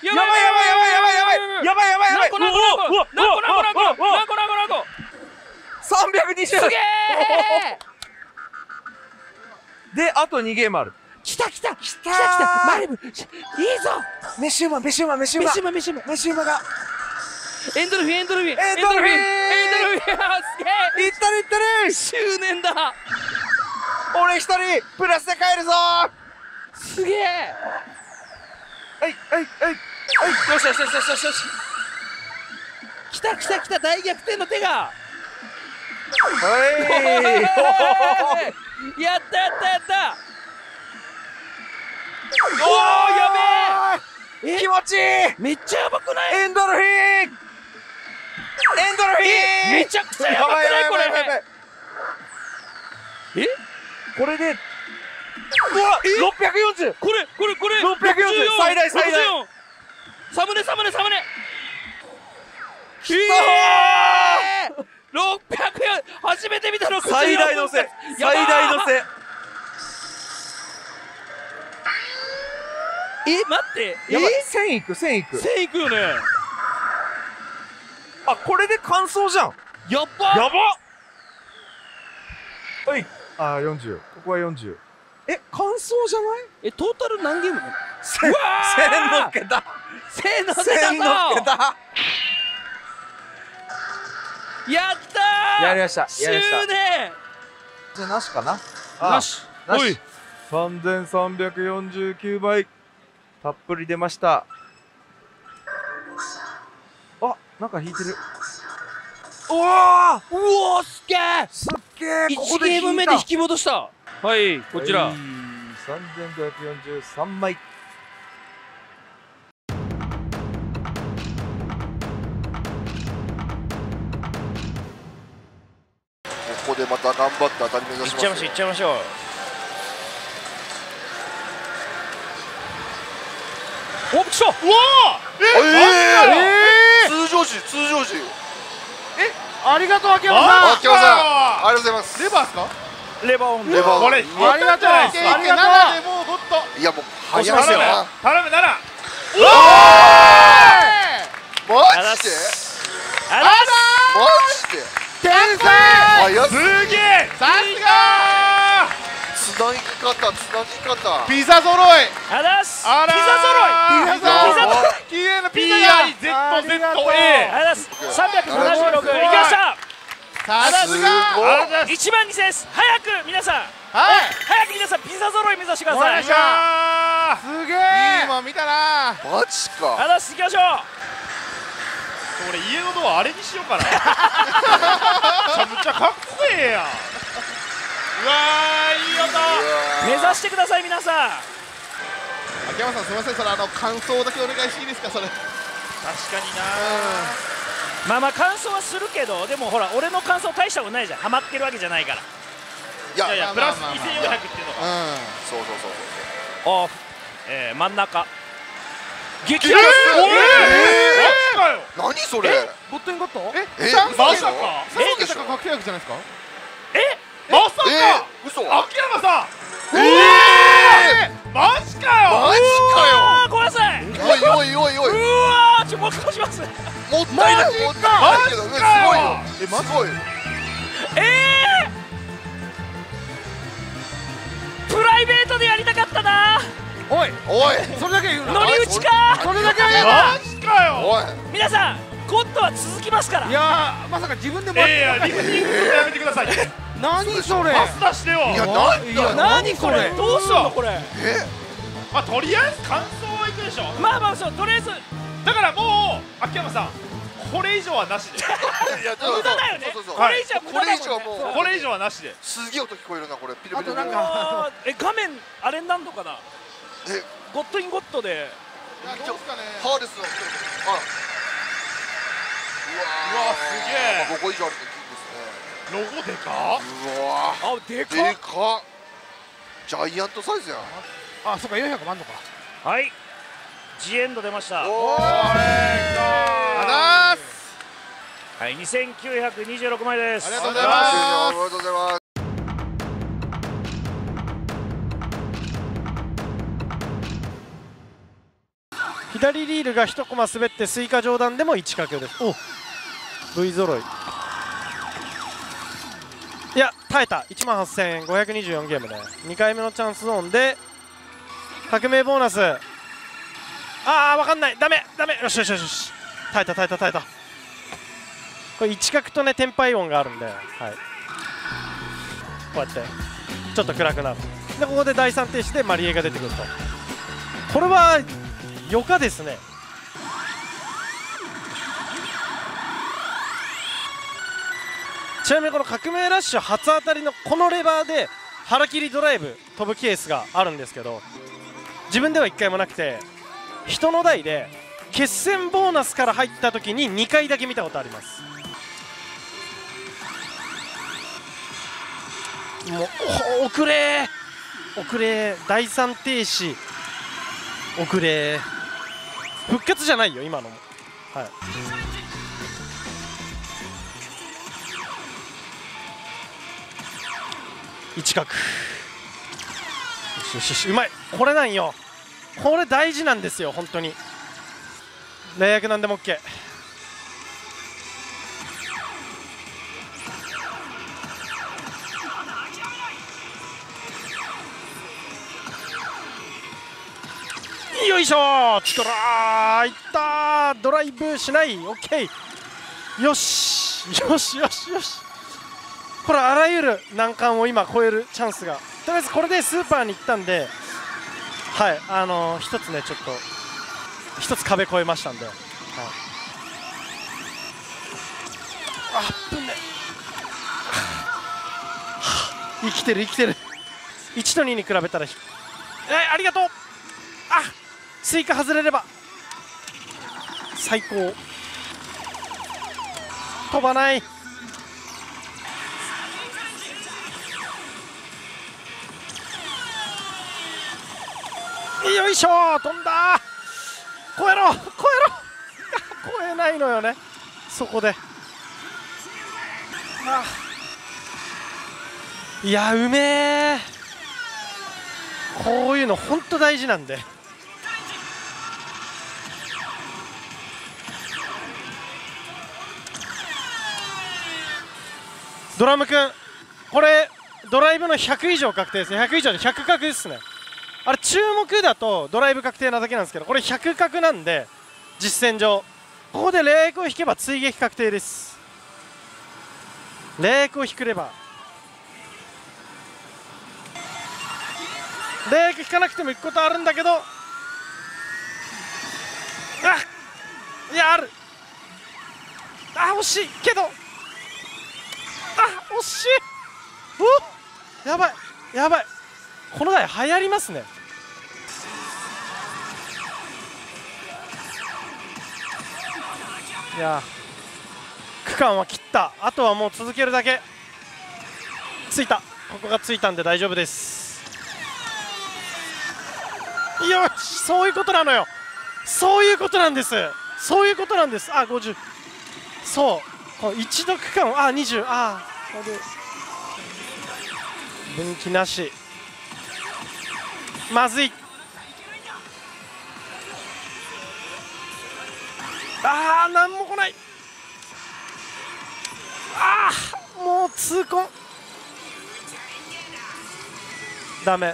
やばいやばいやばいやばいやばいやばいやばいやばい。 何個何個何個何個何個何個何個何個何個さんびゃくにじゅう。 すげえ。 であとにゲームある。 来た来た来た来たマリブいいぞ。 飯馬飯馬飯馬飯馬飯馬飯馬がエンドルフィンエンドルフィンエンドルフィンエンドルフィン。あすげえ。 いったるいったる。 執念だ。 俺一人プラスで帰るぞ。 すげえ。 はいはいはいはい。よしよしよしよしよしよし。 来た来た来た大逆転の手が。 はいやったやったやった。 おおやべえ。気持ちいい。 めっちゃやばくない？ エンドルフィンエンドルフィン。 めちゃくちゃやばくないこれ。えこれでうわろっぴゃくよんじゅう。 これこれこれろっぴゃくよんじゅう最大最大。 サムネサムネサムネ。 きたー。 ろっぴゃくよん初めて見たろくじゅうよん。 最大のせ最大のせ。 え待ってやばいせんいくせんいくせんいくよね。 あこれで完走じゃん。 やばやば。はいあよんじゅうここはよんじゅう。え完走じゃない？ えトータル何ゲーム？ せん乗っけた。 せん乗っけたぞ。 せん乗っけた。 やったー。 やりましたやりました。 執念。 じゃなしかな。 なしなし。さんぜんさんびゃくよんじゅうきゅうばいたっぷり出ました。あなんか引いてる。おおうおすっげえすっげえ。 いちゲーム目で引き戻した。はいこちら、 はい、さんぜんごひゃくよんじゅうさんまい。 ここでまた頑張って当たり目指しますよ。 いっちゃいましょういっちゃいましょう。おっ来た。うわええ通常時通常時。 えありがとう秋山さん。 秋山さんありがとうございます。 レバーですか？ レバーオン。 レバーオン。 これありがとうありがとう。でもうゴッド。 いやもう早いですよ。 頼むなら。 おおマジであらマジで天才。 早すすげえ。 さすがつなぎ方つなぎ方。 ピザ揃い。 あらす。 あらピザ揃い。 ピザ揃い。綺麗なピザが。 ピーアイゼットゼットエー。 あらす。さんびゃくななじゅうろくいきました。 さすが。 いちまんにせんです。早く皆さん。 はい早く皆さんピザ揃い目指してください。 すげえ。いいもん見たな。 マジか。 あらす行きましょう。 俺家のドアあれにしようかな。めちゃめちゃかっこええやん。うわーいい音。 目指してください皆さん。 秋山さんすみませんそれあの感想だけお願いしていいですかそれ。 確かにな。 まあまあ感想はするけどでもほら俺の感想大したことないじゃん。ハマってるわけじゃないから。 いやいやいやプラスにせんよんひゃくっていうのが。 うんそうそうそうそう。 あえー真ん中。激激安。 ええマジかよ。 何それ。 ゴッドインゴッド。 ええ三まさか。 三桁か確定役じゃないですか。 えまさか。 え嘘。 秋山さん。 ええマジかよ。 マジかあごめんなさい。 よ。おいおいおいおい。 うわーちょもう一回します。 もったいないもったいないけどすごいよ。えすごい。 えープライベートでやりたかったな。 おいおいそれだけ言うの。 乗り打ちか。 それだけは言うな。 マジかかよ。 おい皆さんゴッドは続きますから。 いやーまさか自分でもらっいやいやリフティングするのやめてください。 何それ。 パス出してよ。 いやなんいやだ何これ。 どうすんのこれ。 えまあとりあえず感想はいくでしょ。 まあまあそうとりあえずだからもう秋山さんこれ以上はなしで。 いや無駄だよね。 そうそうそうこれ以上は無駄だもんね。 これ以上はもうこれ以上はなしで。 すげえ音聞こえるなこれ。ピリピリあとなんかあーえ画面あれになんのかな。 えゴッドインゴッドで。 どうですかね。 ハーレスのあうわすげえ。 ごこ以上あるってロゴでか。 うわあでかでかっ。ジャイアントサイズやん。 あそっかよんひゃくもあんのか。 はいジエンド出ました。 おーあだーす。 はいにせんきゅうひゃくにじゅうろくまいです。 ありがとうございます。 ありがとうございます。 左リールがいちコマ滑ってスイカ上段でもいち角です。お V 揃い。いや耐えた。いちまんはっせんごひゃくにじゅうよんゲームでにかいめのチャンスゾーンで革命ボーナス。あー分かんない。ダメダメ。よしよしよしよし。耐えた耐えた耐えた。これいち角とねテンパイ音があるんで、はい、こうやってちょっと暗くなる。でここで第三停止でマリエが出てくると。これはよかですね。ちなみにこの革命ラッシュ初当たりのこのレバーで腹切りドライブ飛ぶケースがあるんですけど、自分ではいっかいもなくて人の台で決戦ボーナスから入った時ににかいだけ見たことあります。もうお遅れ遅れ第三停止遅れ復活じゃないよ今のも。はい一角。よしよしよしうまい。これなんよ。これ大事なんですよ本当に。レイヤーなんでも OK。よいしょチトラーいったー。ドライブしない。 OK。 よしよしよしよし。これあらゆる難関を今超えるチャンスが。とりあえずこれでスーパーに行ったんで、はいあのー、一つねちょっと一つ壁越えましたんで、はい、あっぶね生きてる生きてる。いちとにに比べたらひえー、ありがとう。あスイカ外れれば最高。飛ばない。よいしょ飛んだ。超えろ超えろ超えないのよねそこで。あいやうめえ。こういうの本当大事なんで。ドラムくんこれドライブのひゃく以上確定ですね。ひゃく以上でひゃく角ですね。あれ注目だとドライブ確定なだけなんですけど、これひゃく角なんで実戦上ここでレイクを引けば追撃確定です。レイクを引くればレイク引かなくても行くことあるんだけど、あいやある。あ惜しいけどあ惜しい。おやばいやばい。この台流行りますね。いや区間は切った。あとはもう続けるだけ。ついた。ここがついたんで大丈夫です。よしそういうことなのよ。そういうことなんです。そういうことなんです。あごじゅうそうこの一度区間をあにじゅうあこれで分岐なし。まずい。あーなんも来ない。あーもう痛恨ダメ。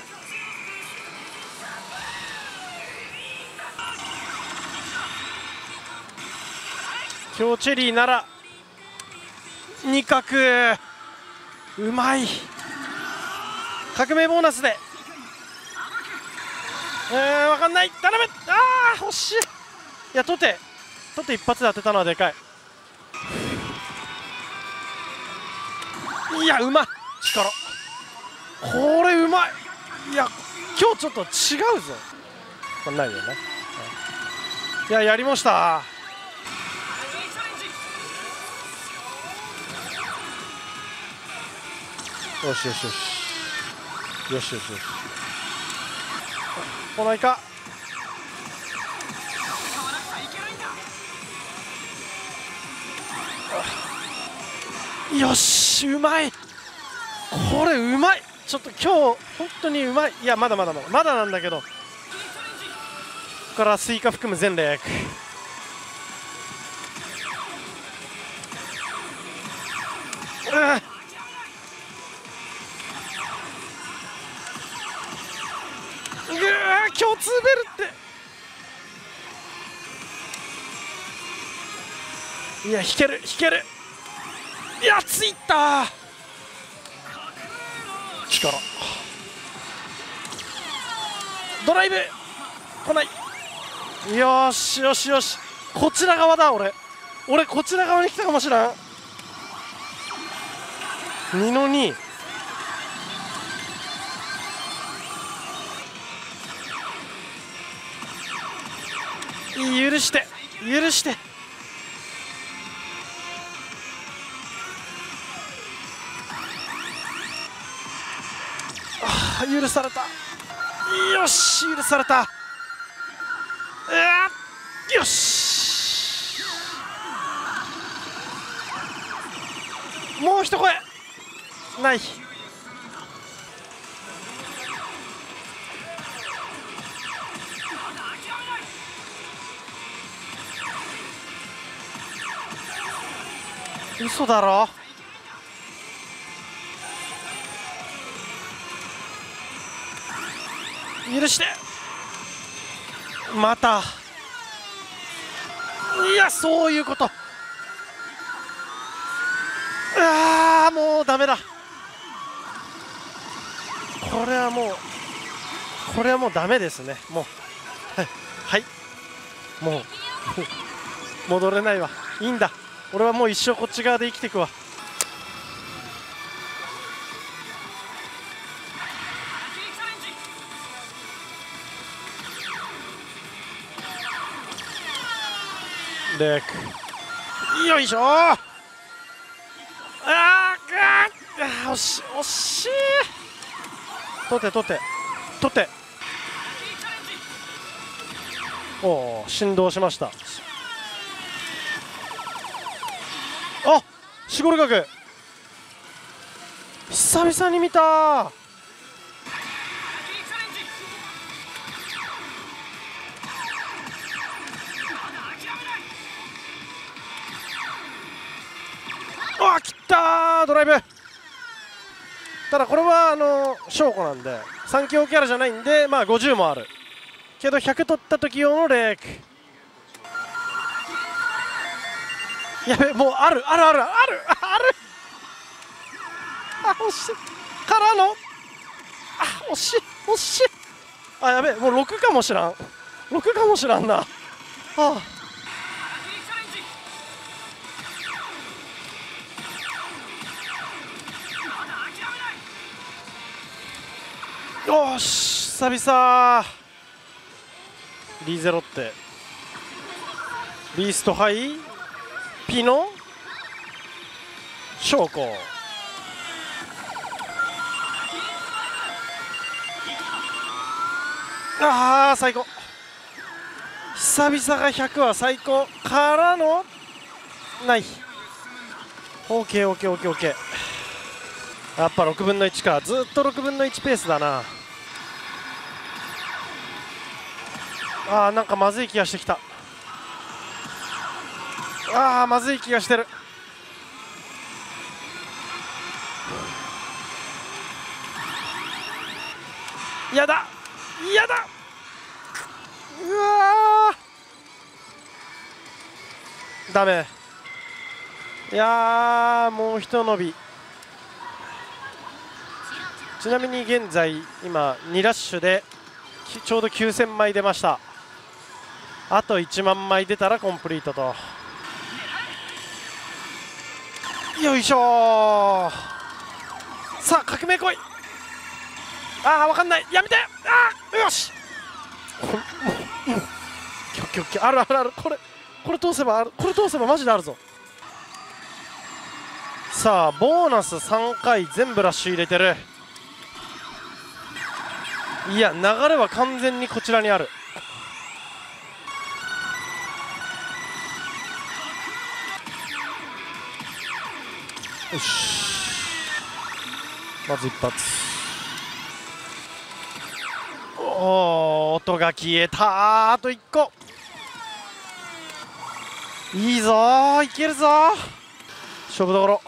京チェリーならに角うまい。革命ボーナスでえー、分かんない。頼む。あー惜しい。いや取って取って一発で当てたのはでかい。いやうまい。力これうまい。いや今日ちょっと違うぞ。これないよね。いややりました。よしよしよしよしよしよし。来ないか。よしうまい。これうまい。ちょっと今日本当にうまい。いやまだまだまだまだなんだけど、ここからスイカ含む全レーク。うわ共通ベルって。いや引ける引ける。いやついた。力ドライブ来ない。よしよしよし。こちら側だ。俺俺こちら側に来たかもしれん。にのに許して許して。ああ許された。よし許された。うわよしもう一声ない。嘘だろ。許して。またいやそういうこと。ああもうダメだ。これはもうこれはもうダメですね。もうはいもう戻れないわ。いいんだ。俺はもう一生こっち側で生きていくわ。レークよいしょー。あー惜しい惜しい。取って取って取って。おお振動しました。あシゴルガク久々に見たー。あ切ったードライブ。ただこれはあの証拠なんで三強キャラじゃないんで、まあごじゅうもあるけどひゃく取った時用のレーク。やべもうあるあるあるあるある。あ惜しいからのあ惜しい惜しい。あやべもうろくかもしらんろくかもしらんな。ああよし久々リーゼロってビーストハイピノ証拠。ああ最高。久々がひゃくは最高からのない。オーケーオーケーオーケーオーケー。やっぱろくぶんのいちか。ずっとろくぶんのいちペースだな。あーなんかまずい気がしてきた。あーまずい気がしてる。やだやだ。うわーダメ。 いやーもうひと伸び。ちなみに現在今にラッシュでちょうどきゅうせんまい出ました。あといちまんまい出たらコンプリートと。よいしょー。さあ革命来い。あー分かんない、やめて。あーよしオッケーオッケー、あるあるある、これこれ通せばある、これ通せばマジであるぞ。さあボーナスさんかい全部ラッシュ入れてる。いや流れは完全にこちらにある。よし、まず一発。おー音が消えた。あといっこ。いいぞー、いけるぞー、勝負どころ。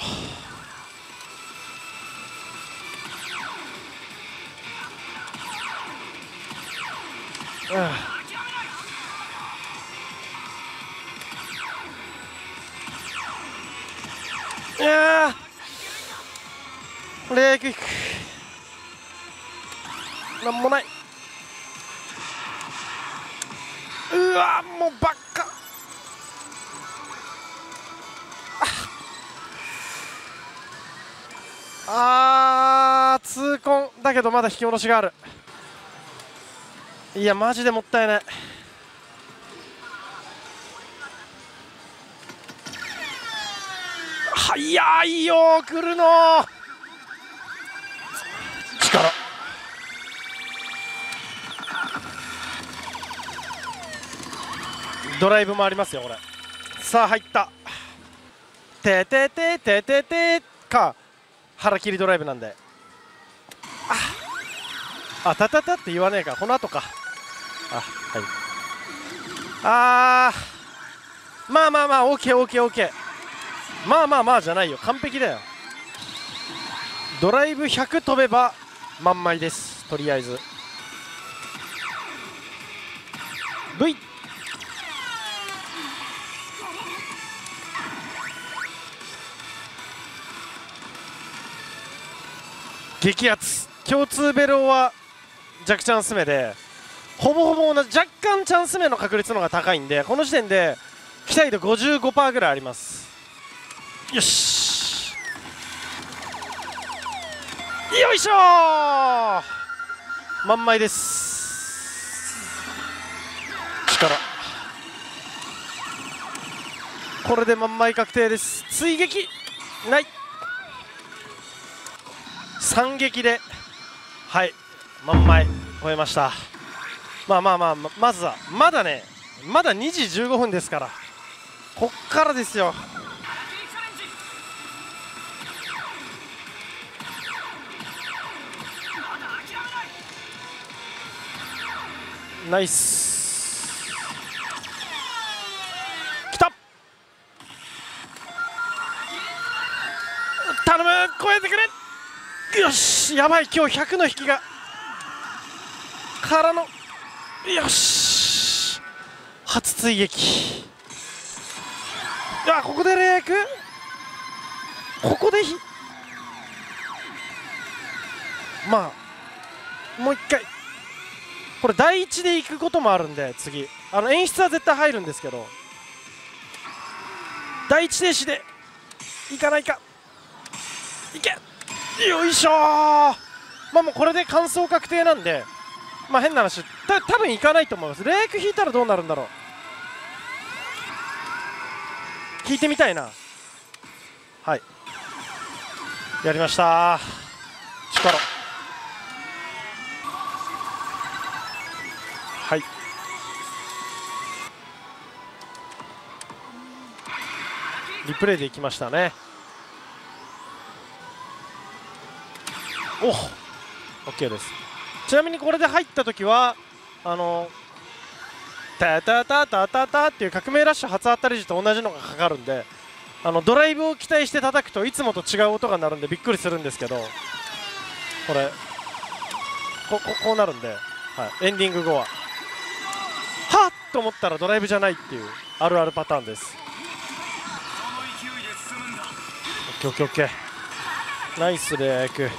いやーレイクイックなんもない。うわもうばっか。あー痛恨だけどまだ引き下ろしがある。いやマジでもったいない。早いよ来るの力。ドライブもありますよこれ。さあ入った。ててててててか腹切りドライブなんで。ああたたたって言わねえか、この後か。あはい。あーまあまあまあ オーケーオーケーオーケー。まあまあまあじゃないよ、完璧だよ。ドライブひゃく飛べば満枚です。とりあえず V。 激アツ。共通ベロは弱チャンス目でほぼほぼ同じ、若干チャンス目の確率の方が高いんで、この時点で期待度 ごじゅうごパーセント ぐらいあります。よしよいしょー満枚です。力これで満枚確定です。追撃ない惨劇ではい満枚超えました。まあまあまあ ま, まずはまだねまだにじじゅうごふんですから、こっからですよ。ナイスきた。頼む超えてくれ。よしやばい、今日ひゃくの引きがからのよし初追撃。あここでレイクここでひまあもう一回これだいいちで行くこともあるんで、次あの演出は絶対入るんですけどだいいち停止で行かないか。いけよいしょー。まあもうこれで完走確定なんで、まあ変な話た多分行かないと思います。レイク引いたらどうなるんだろう、聞いてみたいな。はいやりましたー力。はいリプレイでいきましたね。お OK です。ちなみにこれで入った時はあのタタタタタタっていう革命ラッシュ初当たり時と同じのがかかるんで、あのドライブを期待して叩くといつもと違う音が鳴るんでびっくりするんですけど、これこ こ, こうなるんで、はい、エンディング後ははっと思ったらドライブじゃないっていうあるあるパターンです。 ケーオッケーオッケー。ナイスレア役。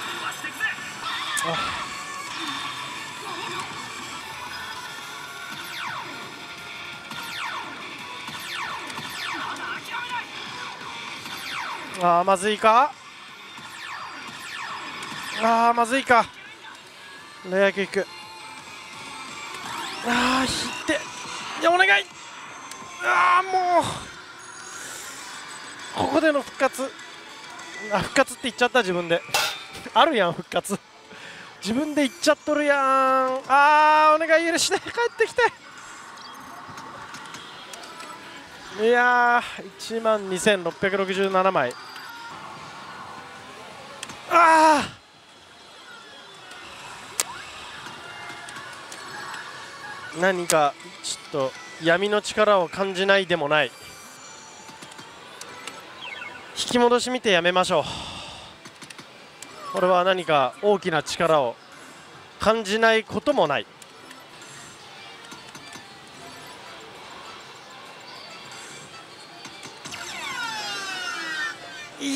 ああーまずいか。ああまずいか。レア役いく。ああ引いて、いやお願い。ああもうここでの復活。あ復活って言っちゃった自分であるやん復活自分で言っちゃっとるやん。あーお願い許して帰ってきて。いやーいちまんにせんろっぴゃくろくじゅうななまい。あー何かちょっと闇の力を感じないでもない。引き戻し見てやめましょう。これは何か大きな力を感じないこともない。いや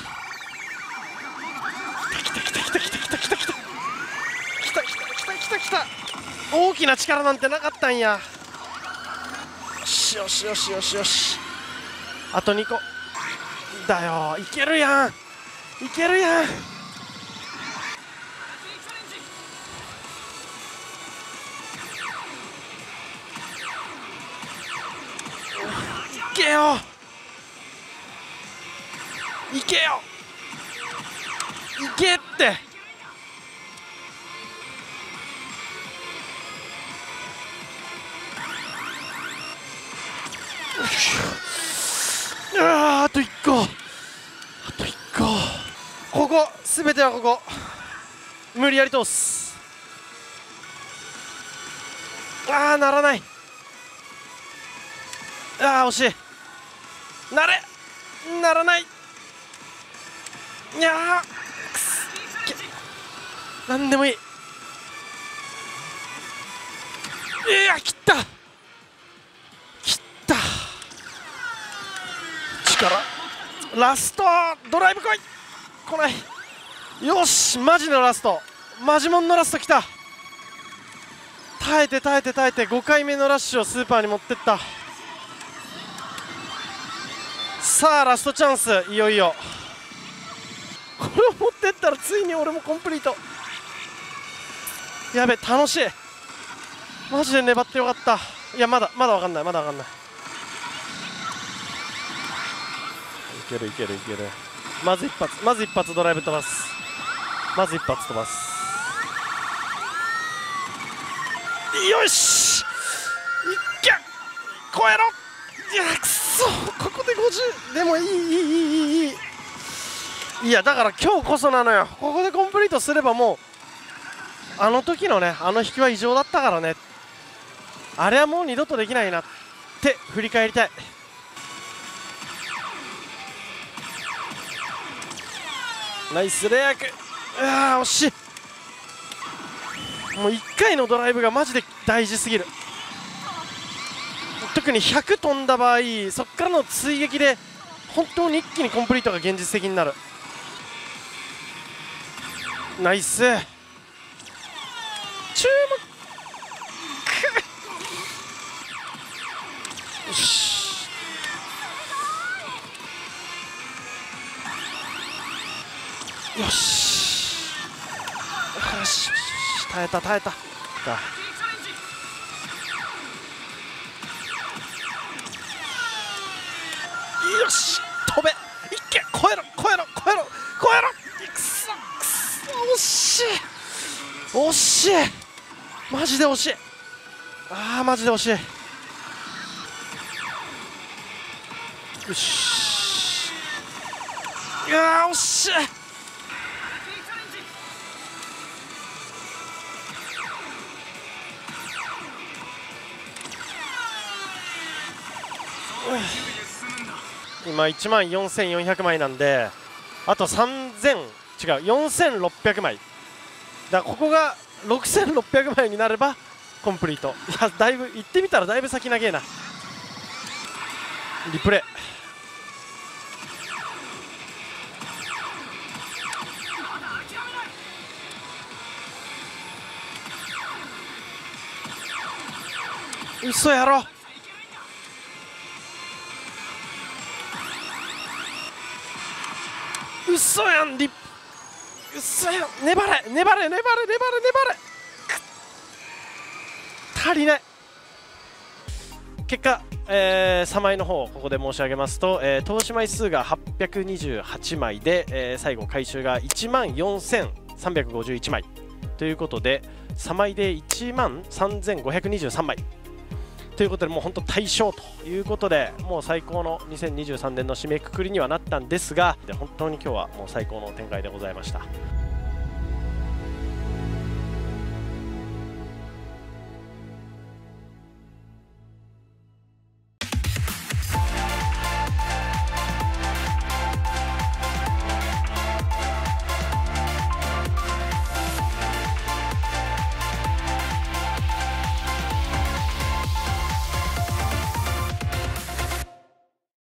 来た来た来た来た来た来た来た来た来た来た来た来た。大きな力なんてなかったんや。よしよしよしよしよし。あとにこだよ。いけるやんいけるやん。いけよいけよいけって。あーあといっこあといっこ。ここすべてはここ無理やり通す。あーならない。あー惜しい。なれならない。いやーくすなんでもいい。いや切った切った力。ラストドライブ来い。来ない。よしマジのラスト。マジモンのラストきた。耐えて耐えて耐えてごかいめのラッシュをスーパーに持ってった。さあラストチャンス。いよいよこれを持ってったらついに俺もコンプリート。やべ楽しい。マジで粘ってよかった。いやまだまだ分かんないまだ分かんない。いけるいけるいける。まず一発まず一発ドライブ飛ばす。まず一発飛ばす。よしいっけ超えろ。いやくそここでごじゅうでもいいいいいいいいいいやだから今日こそなのよ。ここでコンプリートすればもうあの時のねあの引きは異常だったからね。あれはもう二度とできないなって振り返りたい。ナイスレア役。うわー惜しい。もういっかいのドライブがマジで大事すぎる。特にひゃく飛んだ場合そっからの追撃で本当に一気にコンプリートが現実的になる。ナイス注目。よしよしよし耐えた耐えた。よし飛べいっけ超えろ超えろ超えろ超えろ。くそくそ惜しい惜しいマジで惜しい。あーマジで惜しい。よしいやー惜しい。今いちまんよんせんよんひゃくまいなんであとさんぜん違うよんせんろっぴゃくまいだからここがろくせんろっぴゃくまいになればコンプリート。いやだいぶ言ってみたらだいぶ先長えな。リプレイ嘘やろ。嘘やんリ嘘やん。粘れ粘れ粘れ粘れ粘れ粘れ。足りない。結果、えー、さんまいの方ここで申し上げますと、えー、投資枚数がはっぴゃくにじゅうはちまいで、えー、最後回収がいちまんよんせんさんびゃくごじゅういちまいということで、さんまいでいちまんさんぜんごひゃくにじゅうさんまいということで、もう本当大勝ということで、もう最高のにせんにじゅうさんねんの締めくくりにはなったんですが、で本当に今日はもう最高の展開でございました。